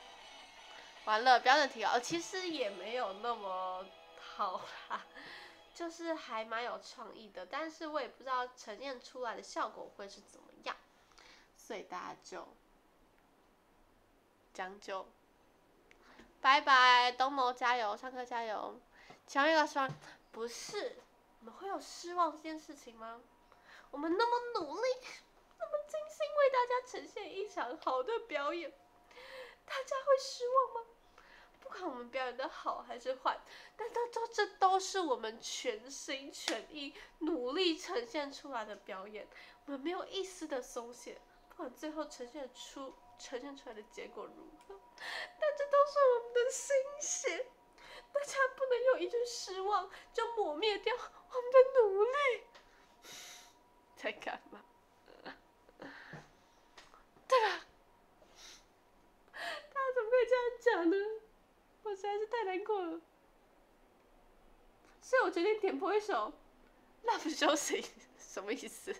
完了，标准提高，其实也没有那么好啦， 就是还蛮有创意的，但是我也不知道呈现出来的效果会是怎么样，所以大家就将就。拜拜，东某加油，上课加油。其中一个说，不是，我们会有失望这件事情吗？我们那么努力，那么精心为大家呈现一场好的表演，大家会失望吗？不管我们表演的好还是坏，但都都这都是我们全心全意努力呈现出来的表演，我们没有一丝的松懈，不管最后呈现出呈现出来的结果如何，但这都是我们的心血，大家不能有一句失望就抹灭掉我们的努力。在干嘛？对吧？大家怎么可以这样讲呢？我实在是太难过了，所以我决定点播一首《Love 修行》，什么意思？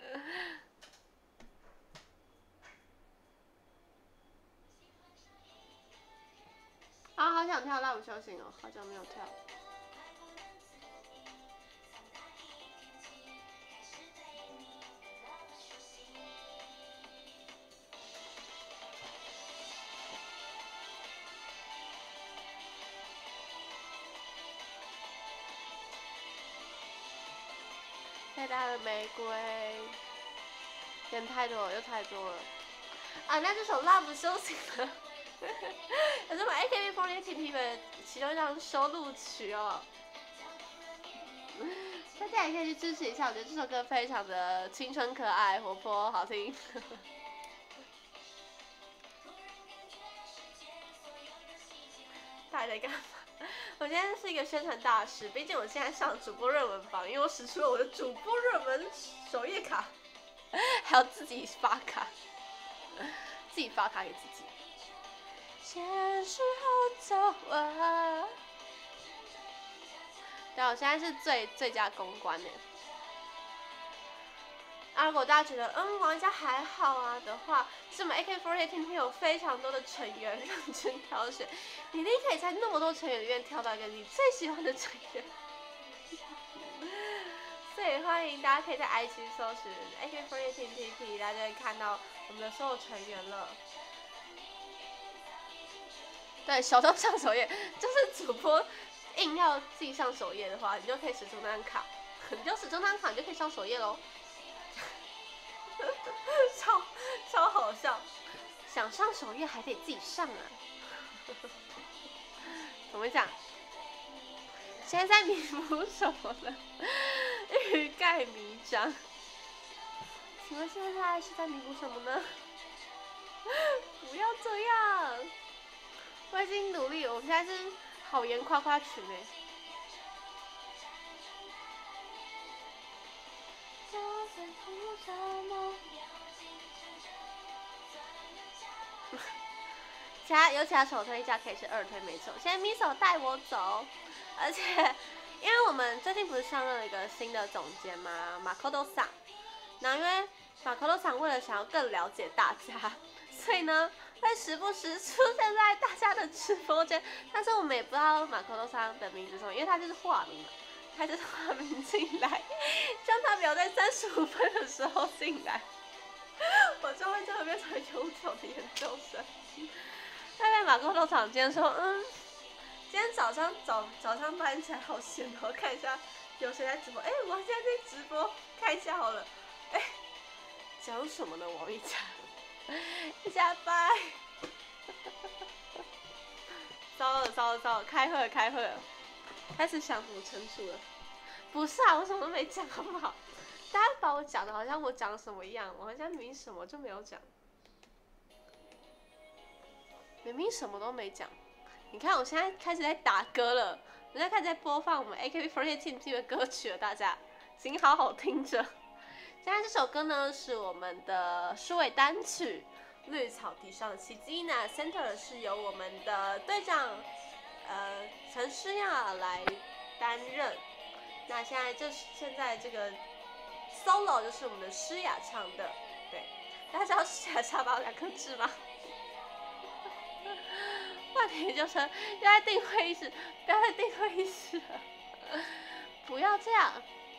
啊，好想跳《Love 修行》哦，好久没有跳。太大的玫瑰，人太多了，又太多了。啊，那这首《Love 修行》呢，也是我们 A K B四十八 T P 的其中一张收录曲哦。大家也可以去支持一下，我觉得这首歌非常的青春可爱、活泼、好听。大家在干嘛？我现在是一个宣传大使，毕竟我现在上主播热门榜，因为我使出了我的主播热门首页卡，还要自己发卡，自己发卡给自己。现实好走啊！对，我现在是最最佳公关呢。啊，如果大家觉得嗯王一佳还好啊的话，是我们 A K B 四十八 T P 有非常多的成员认真挑选，你一定可以在那么多成员里面挑到一个你最喜欢的成员。所以欢迎大家可以在 I G 搜寻 A K B 四十八 T P， 大家就会看到我们的所有成员了。对，手动上首页，就是主播硬要自己上首页的话，你就可以使出那张卡，你就使出那张卡，你就可以上首页喽。超超好笑，想上首页还得自己上啊。怎么讲？现在在弥补什么呢？欲盖弥彰。请问现在是在弥补什么呢？不要这样，我已经努力了，我们现在是好言夸夸群哎。其他有其他首推价可以是二推没错。现在 Miso 带我走，而且因为我们最近不是上任了一个新的总监吗？马可多桑。然后因为马可多桑为了想要更了解大家，所以呢会时不时出现在大家的直播间。但是我们也不知道马可多桑的名字是什么，因为他就是化名嘛，他就是化名进来，希望他不要在三十五分的时候进来，我就会真的变成永久的研究生。大概马可多桑今天说，嗯，今天早上早早上班起来好闲哦，看一下有谁在直播。哎、欸，我现在在直播，看一下好了。哎、欸，讲什么呢，王一佳？一家拜。糟了糟了糟了，开会了开会了，开始想怎么惩处了。不是啊，我什么都没讲，好不好？大家把我讲的好像我讲什么一样，我好像明明什么就没有讲。明明什么都没讲，你看我现在开始在打歌了，人家开始在播放我们 A K B 四十八 T P 的歌曲了，大家请好好听着。现在这首歌呢是我们的数位单曲《绿草地上的奇迹》，那 center 是由我们的队长呃陈诗雅来担任。那现在这现在这个 solo 就是我们的诗雅唱的，对，大家知道诗雅唱到两颗痣吗？问题就是要在定会议室，不要再定会议室了。 不要这样。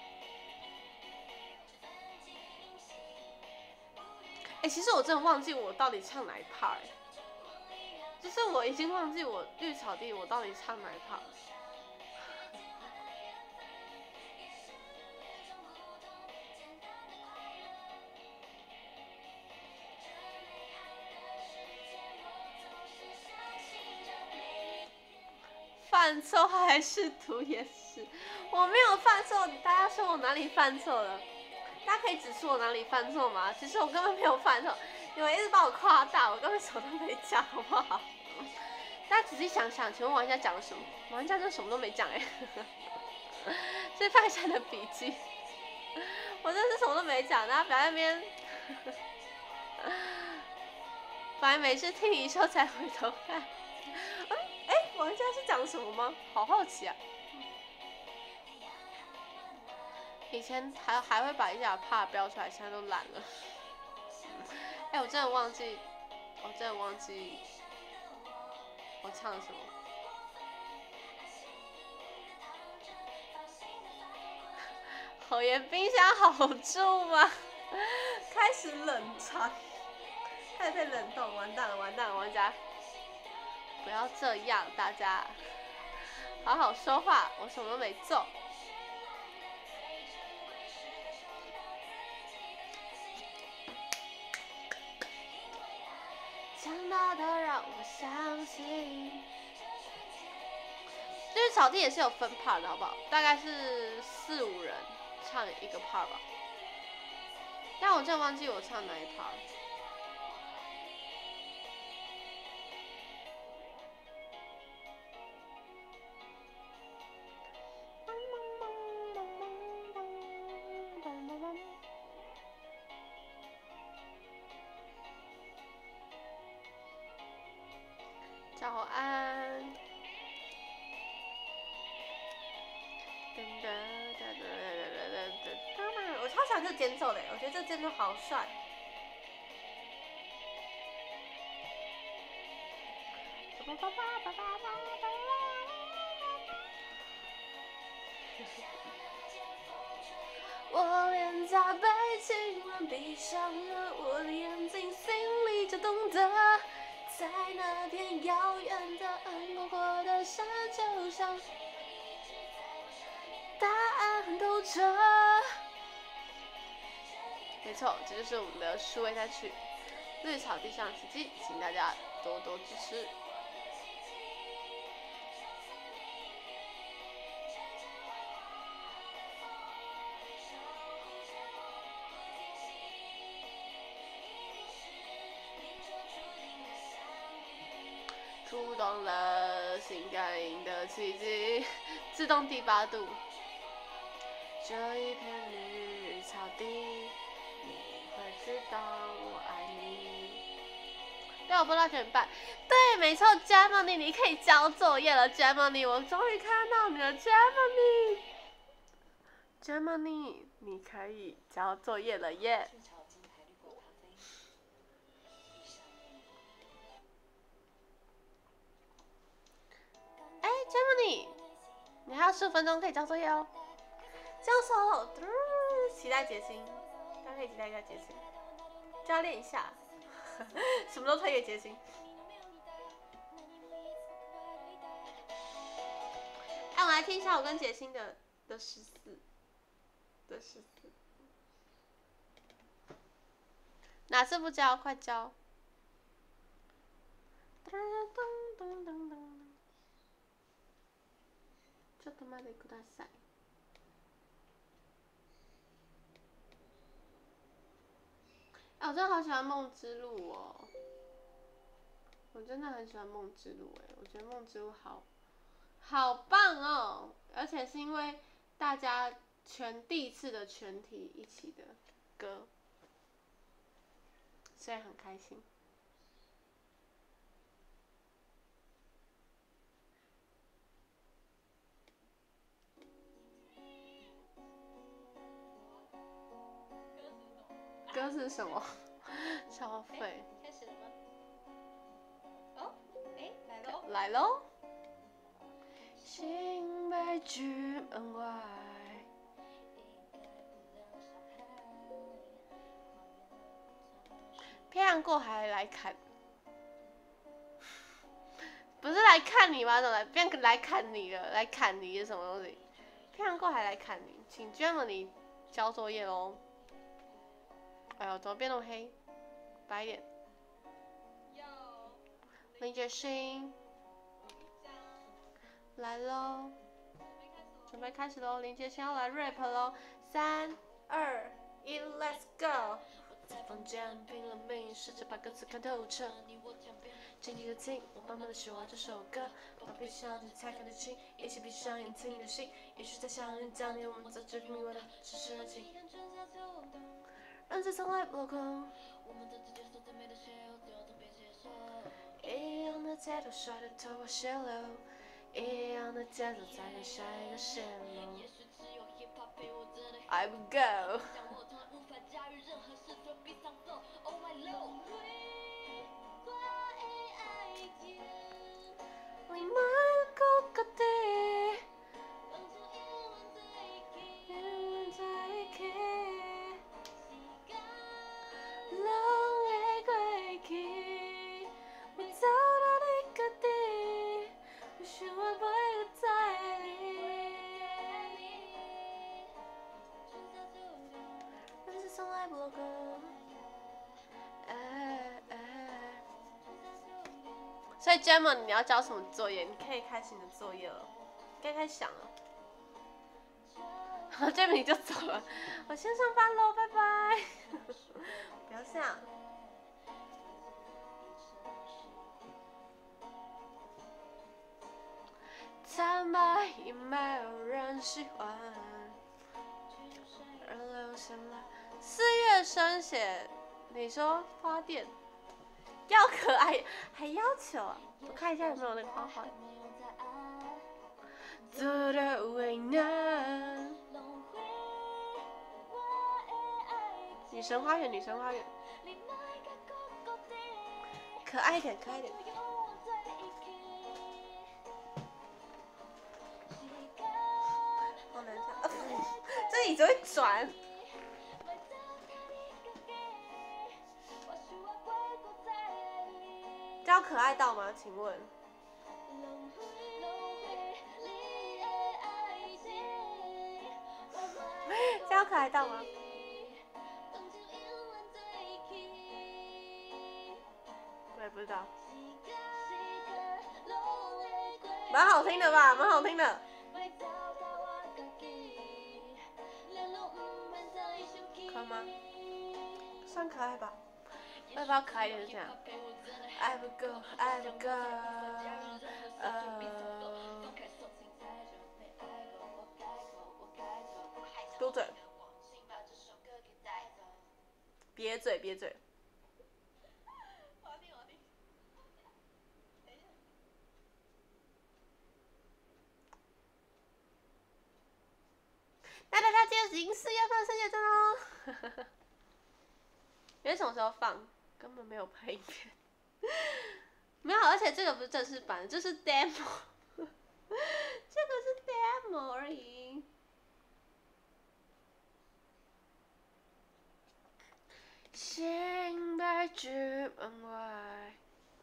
哎、欸，其实我真的忘记我到底唱哪一 part， 就是我已经忘记我绿草地我到底唱哪一 part。犯错还是涂也是，我没有犯错，大家说我哪里犯错了？大家可以指出我哪里犯错吗？其实我根本没有犯错，你们一直把我夸大，我根本什么都没讲，好不好？大家仔细想想，请问王一佳讲了什么？王一佳真的什么都没讲哎、欸，是范山的笔记，我真的是什么都没讲，大家不要在那边，反正每次听你说才回头看。哎、欸，王一佳是讲什么吗？好好奇啊！以前还还会把一下怕标出来，现在都懒了。哎、欸，我真的忘记，我真的忘记我唱什么。侯爷冰箱好住吗？开始冷藏，开始被冷冻，完蛋了，完蛋了，王家，不要这样，大家好好说话，我什么都没做。强大的让我相信。就是草地也是有分 part 的，好不好？大概是四五人唱一个 part 吧。但我真的忘记我唱哪一 part。早安。我超喜欢这个间奏的，我觉得这个间奏好帅。我连在被亲吻闭上了我的眼睛，心里就懂得，在那片遥远的暗广阔的山丘上，答案都着。没错，这就是我们的数位单曲《绿草地上奇迹》，请大家多多支持。触动了心感应的奇迹，自动第八度。这一片绿草地，你会知道我爱你。对，我不知道怎么办。对，没错 ，Gemini， 你可以交作业了 ，Gemini， 我终于看到你了 ，Gemini。Gemini， 你可以交作业了耶。哎 ，Gemini， 你还有十五分钟可以交作业哦。交手，期待结晶，大家可以期待一下结晶，就要练一下，什么都推给结晶。哎，我来听一下我跟结晶的的十四，的十四，哪次不交？快交！ちょっと待ってください。哎、欸，我真的好喜欢梦之路哦！我真的很喜欢梦之路哎，我觉得梦之路好，好棒哦！而且是因为大家全第一次的全体一起的歌，所以很开心。歌是什么？消费。 开始了吗？哦，哎，来喽！ 来喽！心被拒门外。 看过还来看，不是来看你吗？怎么来变来看你了？来看你是什么东西？漂亮过还来看你，请 Germany 交作业喽。哎呦，怎么变那么黑？白一点。林觉欣来喽，准备开始喽！林觉欣要来 rap 喽，三二一 ，Let's go！ 我在房间拼了命，试着把歌词看透彻。静一个静，我慢慢的说完这首歌，把闭上你才看得清，一起闭上眼听你的心，也许在相遇当年，我们早就明白了，只是爱情。让这从来不落空。一样的节奏甩得头破血流，一样的节奏才能下一个线路。I will go。你买个个地，永远在一起，浪会过去。我走到你个地，我想我不会再你。但是从来不落空。哎哎。所以 Gemma， 你要交什么作业？你可以开始你的作业了，该开始想了。好 ，Gemma 你就走了，我先上班喽，拜拜。不要这样。坦白也没有人喜欢，而留下来。四月生写，你说花店。要可爱，还要求啊！我看一下有没有那个花花。做的为难。女神花园，女神花园。可爱一点，可爱一点。好难唱，这椅子会转。这样可爱到吗？请问？这样可爱到吗？我也不知道。蛮好听的吧？蛮好听的。可吗？算可爱吧。要不要可爱一点？这样。I will go, I will go。呃。嘟嘴。憋嘴，憋嘴。那大家记得已经四月份圣诞节喽。因为什么时候放？根本没有拍影片。没有，而且这个不是正式版，这是 demo。这个是 demo 而已。心被拒门外。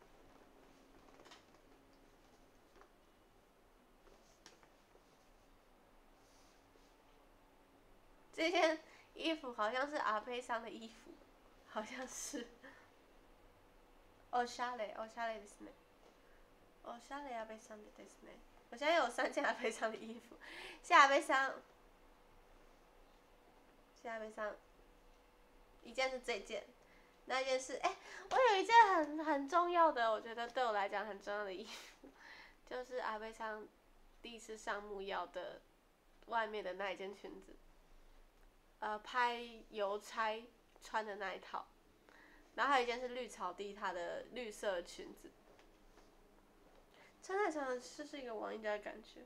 这件衣服好像是阿佩桑的衣服，好像是。おしゃれ、おしゃれですね。おしゃれ阿佩桑的ですね。我现在有三件阿佩桑的衣服，谢阿佩桑，谢阿佩桑。一件是这件，那一件是哎、欸，我有一件很很重要的，我觉得对我来讲很重要的衣服，就是阿佩桑第一次上木曜的外面的那一件裙子。呃，拍邮差穿的那一套，然后还有一件是绿草地，它的绿色裙子，穿在身上是是一个王一家的感觉。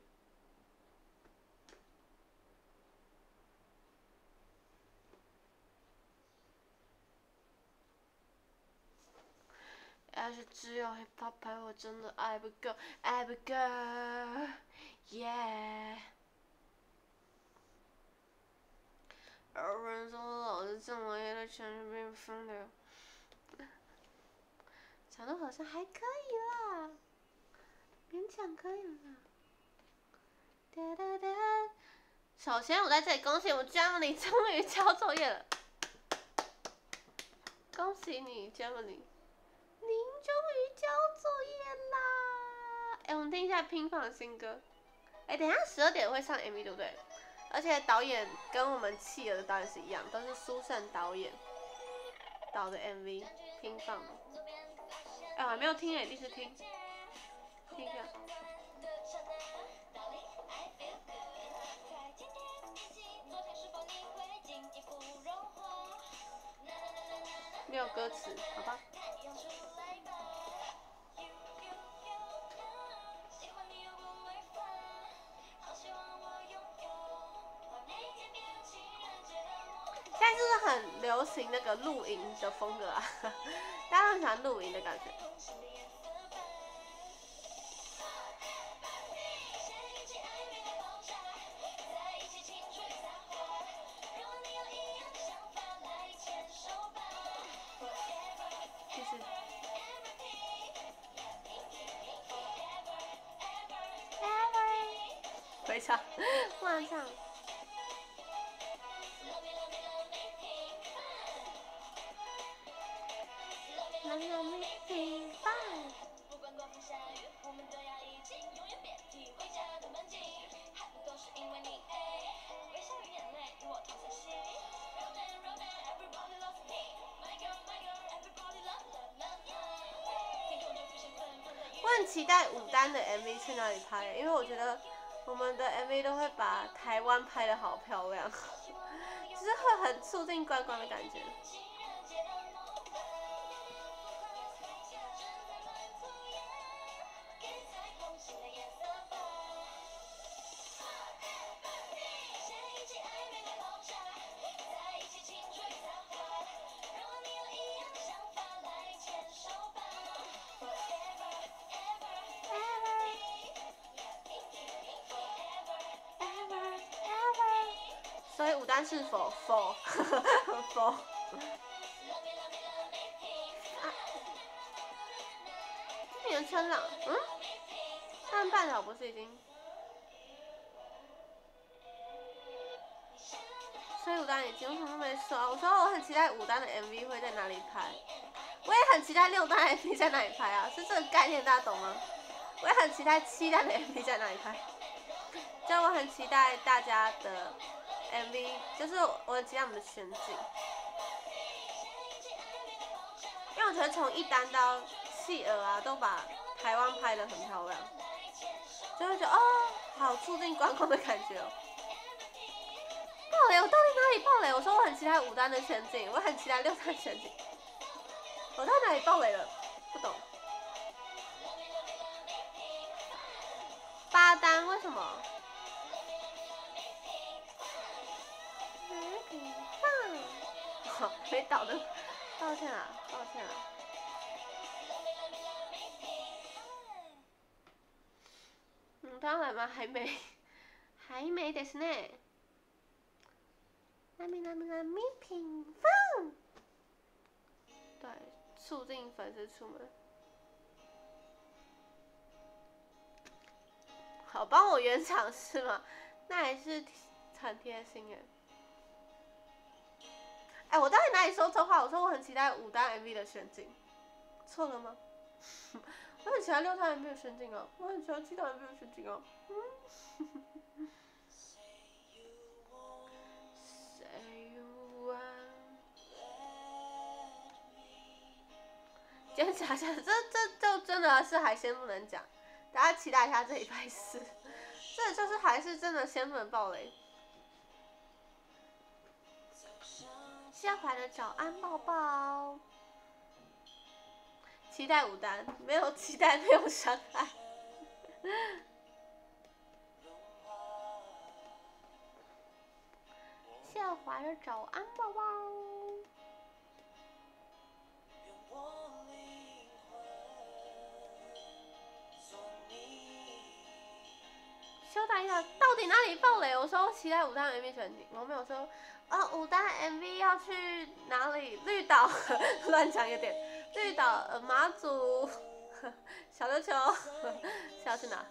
要是只有 hip hop 陪我，真的爱不够，爱不够 ，yeah。而人生老是这么一个全是缤纷的。 长度和声还可以啦，勉强可以啦。哒哒哒。首先，我在这里恭喜我们 Gemini 终于交作业了，恭喜你 Gemini， 您终于交作业啦！哎、欸，我们听一下拼放的新歌。哎、欸，等一下十二点会上 M V 对不对？而且导演跟我们企鹅的导演是一样，都是苏胜导演导的 M V 拼放的。哎、欸，我还没有听哎，第一次听，听一下。没有歌词，好吧。现在是不是很流行那个露营的风格啊？大家很喜欢露营的感觉。回唱，换唱。啦啦咪平凡。不管刮风下雨，我们都要一起，永远别提回家的门禁。还不都是因为你，微笑与眼泪与我同在心。Roman Roman everybody loves me, my girl my girl everybody love love love love。天空中出现纷纷的雨。我很期待舞担的 M V 去哪里拍，因为我觉得我们的 M V 都会把台湾拍得好漂亮，就是会很促进观光的感觉。所以舞担是否否否？袁春朗，嗯，但半岛不是已经？所以舞担已经为什么都没说啊？我说我很期待舞担的 M V 会在哪里拍，我也很期待六单 M V 在哪里拍啊？是这个概念，大家懂吗？我也很期待七单的 M V 在哪里拍，就我很期待大家的 M V， 就是我很期待我们的选景，因为我觉得从一单到企鹅啊，都把台湾拍得很漂亮，就会觉得哦，好促进观光的感觉哦。爆雷，我到底哪里爆雷？我说我很期待五单的选景，我很期待六单选景，我在哪里爆雷了？不懂。八单为什么？好，没倒的，抱歉啊，抱歉啊。嗯，当然嘛，还没，还没ですね。那咪那咪那咪平放。对，促进粉丝出门。好，帮我圆场是吗？那也是很贴心哎。哎、欸，我到底哪里说错话？我说我很期待五单 M V 的选景，错了吗？我很期待六单 M V 的选景哦，我很喜欢七单 M V 的选景哦。嗯。今天讲一下，这这就真的是还先不能讲，大家期待一下这礼拜四，这就是还是真的先不能爆雷。下回的早安抱抱，期待五单，没有期待没有伤害。下回的早安抱抱。修改一下，到底哪里爆雷？我说期待五单 M V 选景，我没有说啊五单 M V 要去哪里绿岛，乱讲有点。 绿岛、呃马祖、小琉球，是要去哪？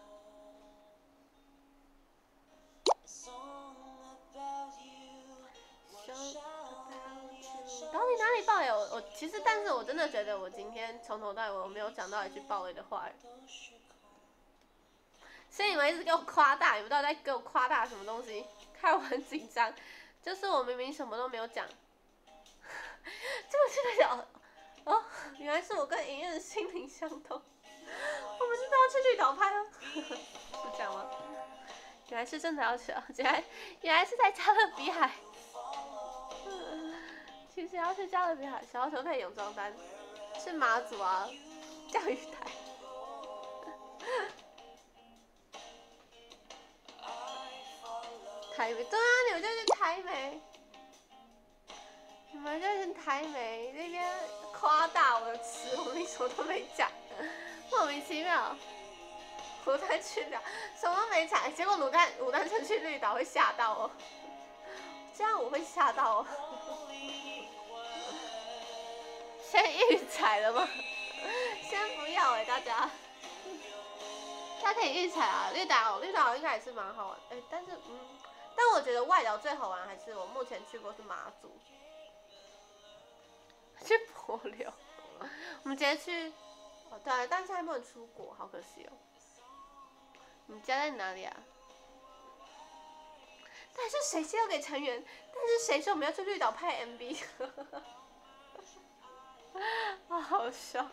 到底哪里爆雷？我我其实，但是我真的觉得我今天从头到尾我没有讲到一句爆雷的话。所以你们一直给我夸大，你们到底在给我夸大什么东西？看我很紧张，就是我明明什么都没有讲。这个现在讲，哦，原来是我跟莹莹的心灵相通。我们真的要去绿岛拍哦，是这样吗？原来是真的要去啊！原来原来是在加勒比海。其实要去加勒比海，小琉球配泳装单，是马祖啊，钓鱼台。台北，对啊，你们就去台北，你们就去台北那边夸大我的词，我们什么都没讲，莫名其妙。牡丹去了，什么都没讲，结果牡丹牡丹城去绿岛会吓到哦，这样我会吓到哦。先预踩了吗？先不要哎、欸，大家。大家可以预踩啊，绿岛绿岛应该也是蛮好玩，哎、欸，但是嗯，但我觉得外岛最好玩还是我目前去过是马祖，去帛琉，我们直接去，哦对啊，但是还不能出国，好可惜哦。你家在哪里啊？但是谁先要给成员？但是谁说我们要去绿岛拍 M V？ 啊，好笑。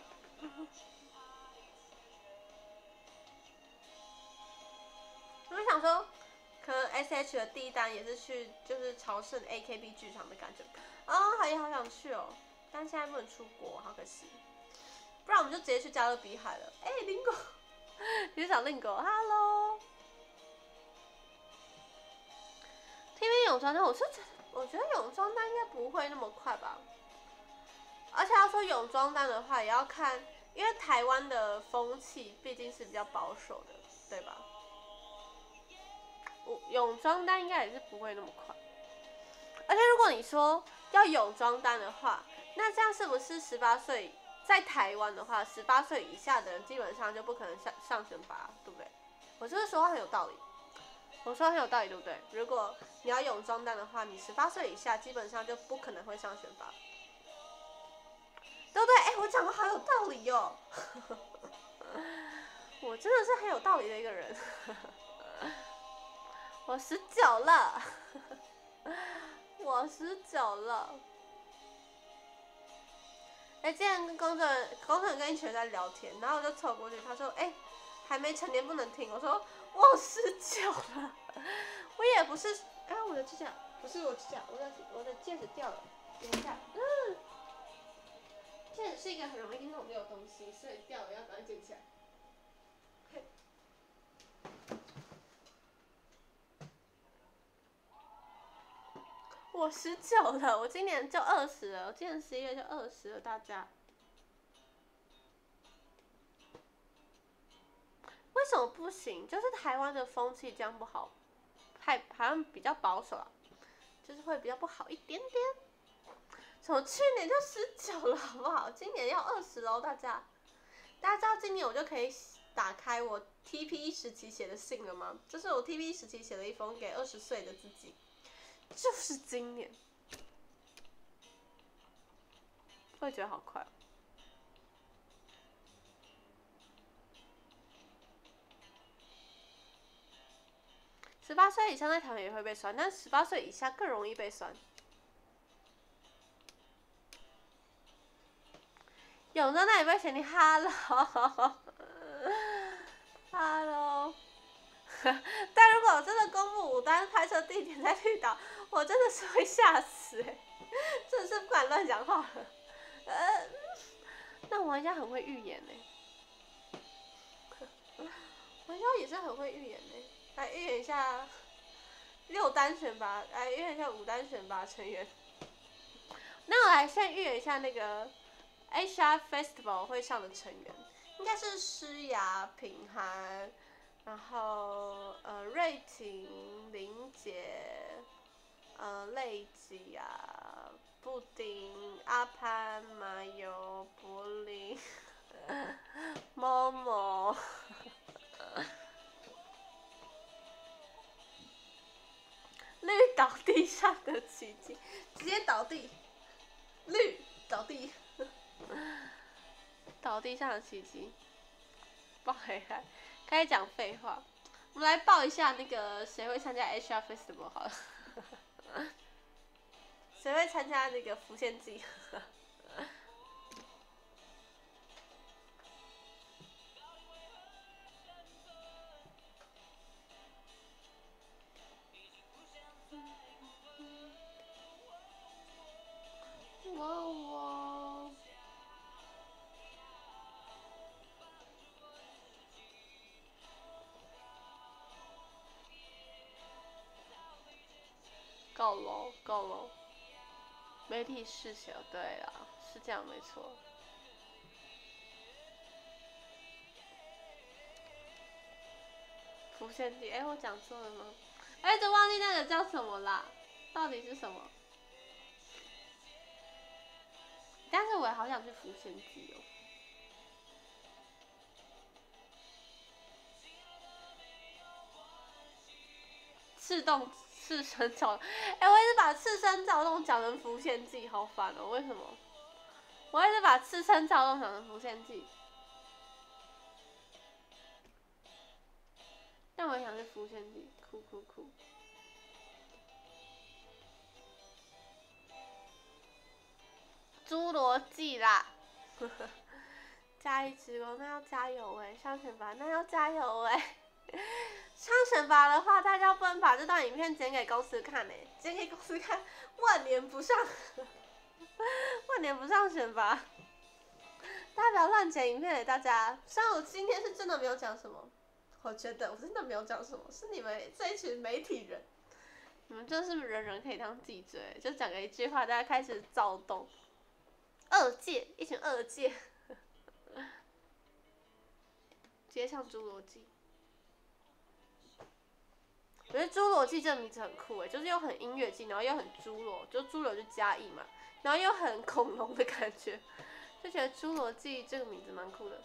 我就想说，可能 S H 的第一单也是去就是朝圣 A K B 剧场的感觉，啊、哦，也好想去哦，但现在不能出国，好可惜。不然我们就直接去加勒比海了。哎、欸，林狗，你是找林狗 ？Hello。T V 泳装单，我是觉得，我觉得泳装单应该不会那么快吧。而且要说泳装单的话，也要看，因为台湾的风气毕竟是比较保守的，对吧？泳装单应该也是不会那么快。而且如果你说要泳装单的话，那这样是不是十八岁在台湾的话，十八岁以下的人基本上就不可能上上选拔，对不对？我这个说话很有道理，我说很有道理，对不对？如果你要泳装单的话，你十八岁以下基本上就不可能会上选拔，对不对？哎，我讲的好有道理哦，我真的是很有道理的一个人。我十九了，我十九了。哎、欸，之前跟工作人工作人员跟一群人在聊天，然后我就凑过去，他说：“哎、欸，还没成年不能听。”我说：“我十九了，我也不是。”哎、啊，我的指甲不是我指甲，我的我的戒指掉了，等一下，嗯，戒指是一个很容易弄掉的东西，所以掉了要赶快捡起来。我十九了，我今年就二十了，我今年十一月就二十了，大家。为什么不行？就是台湾的风气这样不好，太好像比较保守啊，就是会比较不好一点点。从去年就十九了，好不好？今年要二十喽，大家。大家知道今年我就可以打开我 T P 时期写的信了吗？这是我 T P 时期写了一封给二十岁的自己。就是今年，我也觉得好快、哦。十八岁以上在台湾也会被酸，但十八岁以下更容易被酸。泳装那里被嫌你 ，Hello，Hello。但如果我真的公布舞担拍摄地点在绿岛，我真的是会吓死哎、欸，真的是不敢乱讲话了。呃，那我应该很会预言哎、欸，我应该也是很会预言哎、欸，来预言一下六单选拔，来预言一下五单选拔成员。那我来先预言一下那个 H R Festival 会上的成员，应该是诗雅、品涵。然后呃，瑞婷、林杰、呃，泪吉啊， 布丁、阿潘、麻油、柏林、某某。绿倒地上的奇迹，直接倒地，绿倒地，倒地上的奇迹，爆回来，开始讲废话。我们来报一下那个谁会参加 H R Festival 好了，谁会参加那个浮现祭？我我。够喽，够喽。媒体视角，对啦，是这样没错。浮现祭，哎、欸，我讲错了吗？哎、欸，都忘记那个叫什么啦，到底是什么？但是我也好想去浮现祭哦。赤洞赤身躁动，哎、欸，我一直把赤身躁动讲成浮现祭，好烦哦、喔！为什么？我一直把赤身躁动讲成浮现祭，但我也想去浮现祭，哭哭哭。侏罗纪啦，加一职工那要加油哎、欸，上选拔那要加油哎、欸。上选拔的话，大家不能把这段影片剪给公司看哎、欸，剪给公司看，万年不上，万年不上选拔。大家不要乱剪影片给大家。虽然我今天是真的没有讲什么，我觉得我真的没有讲什么，是你们这一群媒体人，你们真是人人可以当记者、欸，就讲个一句话，大家开始躁动。二届，一群二届，直接唱《侏罗纪》。我觉得《侏罗纪》这个名字很酷哎，就是又很音乐性，然后又很侏罗，就侏罗就加意嘛，然后又很恐龙的感觉，就觉得《侏罗纪》这个名字蛮酷的。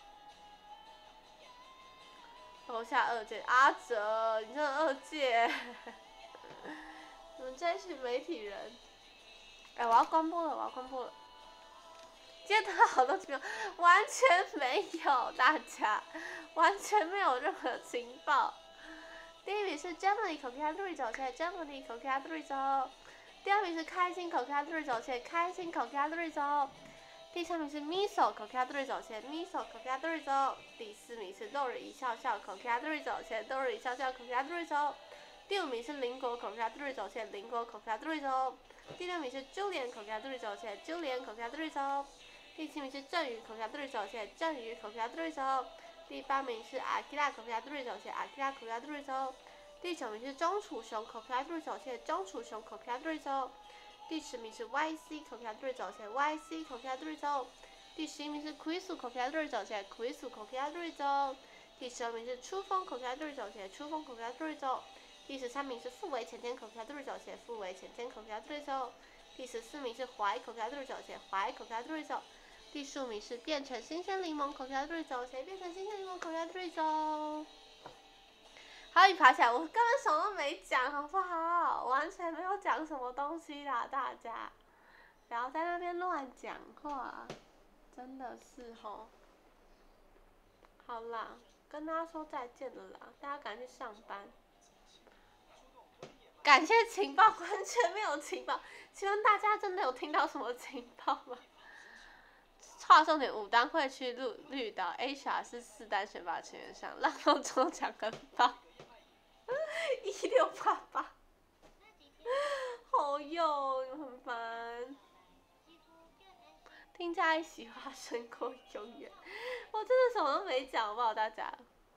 楼下二届，阿哲，你这二届，你们这群媒体人，哎、欸，我要关播了，我要关播了。今天得到好多情报，完全没有，大家完全没有任何情报。第一名是 Germany 口 K 瑞走切 ，Germany 口 K 瑞走。第二名是开心口 K 瑞走切，开心口 K 瑞走。第三名是 Miso 口 K 瑞走切 ，Miso 口 K 瑞走。第四名是豆日一笑笑口 K 瑞走切，豆日一笑笑口 K 瑞走。第五名是邻国口 K 瑞走切，邻国口 K 瑞走。第六名是 Julian 口 K 瑞走切 ，Julian 口 K 瑞走。第七名是振宇口 K 对走切，振宇口 K 对走。第八名是阿基拉口 K 对走切，阿基拉口 K 对走。第九名是钟楚雄口 K 对走切，钟楚雄口 K 对走。第十名是 Y C 口 K 对走切 ，Y C 口 K 对走。第十一名是 Chris 口 K 对走切 ，Chris 口 K 对走。第十二名是初风口 K 对走切，初风口 K 对走。第十三名是傅维浅间口 K 对走切，傅维浅间口 K 对走。第十四名是怀口 K 对走切，怀口 K 对走。第十五名是变成新鲜柠檬口 K 对走，谁变成新鲜柠檬口 K 对走？好，你爬起来，我根本什么都没讲，好不好？完全没有讲什么东西啦，大家，不要在那边乱讲话，真的是吼。好啦，跟大家说再见了啦，大家赶紧去上班。感谢情报，完全没有情报，请问大家真的有听到什么情报吗？划重点，武当会去绿绿岛 ，H R 是四单选拔成员上，浪动中奖跟报，一六八八，好哟，你们很烦。听在一起话胜过永远，我真的什么都没讲，好不好，大家？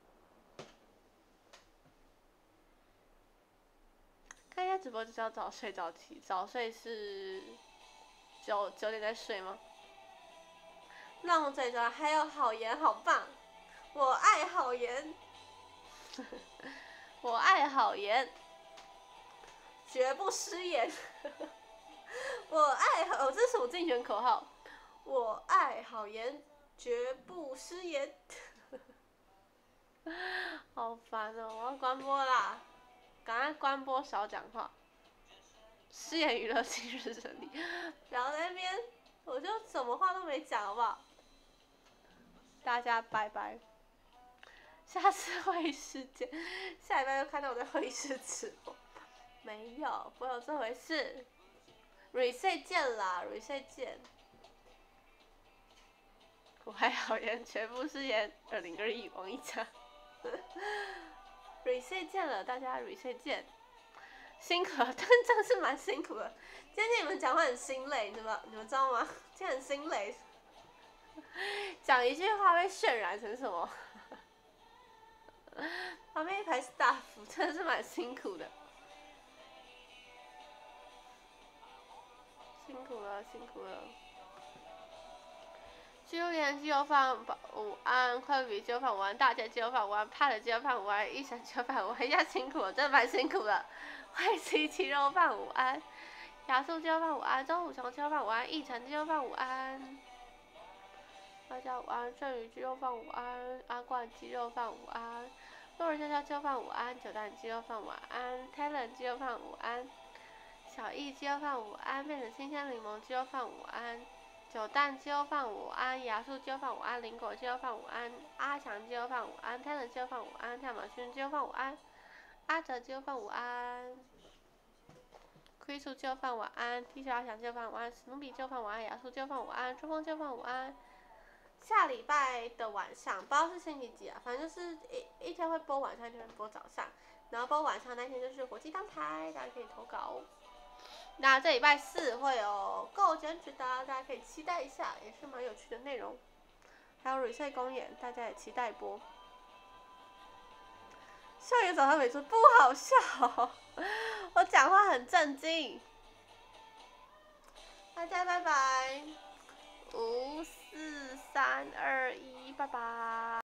看一下直播就是要早睡早起，早睡是九九点再睡吗？让我嘴角还有好言好棒，我爱好言，我爱好言，绝不失言， 我爱好，这是我竞选口号，我爱好言，绝不失言。好烦哦！我要关播啦，赶快关播，少讲话。失言娱乐今日整理，不要在那边，我就什么话都没讲，好不好？大家拜拜。下次会议室见，下礼拜就看到我在会议室直播。没有，不会有这回事。reset 见啦 ，reset 见。我还好言，全部是言。二零二一王一佳。reset 见了，大家 reset 见。辛苦了，但真的是蛮辛苦的。今天你们讲话很心累，你们你们知道吗？今天很心累。讲一句话被渲染成什么？旁边一排 staff 真的是蛮辛苦的。辛苦了，辛苦了。鸡肉莲鸡肉饭午安，快乐比鸡肉饭午安，大姐鸡肉饭午安，怕的鸡肉饭午安，一闪鸡肉饭午安，一下辛苦了，真的蛮辛苦的。惠琪鸡肉饭午安，雅素鸡肉饭午安，周武雄鸡肉饭午安，奕晨鸡肉饭午安，大家午安，振宇鸡肉饭午安，阿冠鸡肉饭午安，洛尔笑笑鸡肉饭午安，九蛋鸡肉饭午安 ，Talent 鸡肉饭午安。小易鸡肉饭午安，变成新鲜柠檬鸡肉饭午安，九蛋鸡肉饭午安，雅素鸡肉饭午安，林果鸡肉饭午安，阿强鸡肉饭午安，泰伦鸡肉饭午安，太马勋鸡肉饭午安，阿哲鸡肉饭午安，亏素鸡肉饭午安，T 恤阿强鸡肉饭午安，史努比鸡肉饭午安，雅素鸡肉饭午安，春风鸡肉饭午安。下礼拜的晚上，不知道是星期几啊，反正就是一一天会播晚上，一天会播早上，然后播晚上那天就是火鸡当台，大家可以投稿。那这礼拜四会有购检举的，大家可以期待一下，也是蛮有趣的内容。还有 reset 公演，大家也期待播。校园早上美术不好笑，我讲话很正经。大家拜拜，五四三二一，拜拜。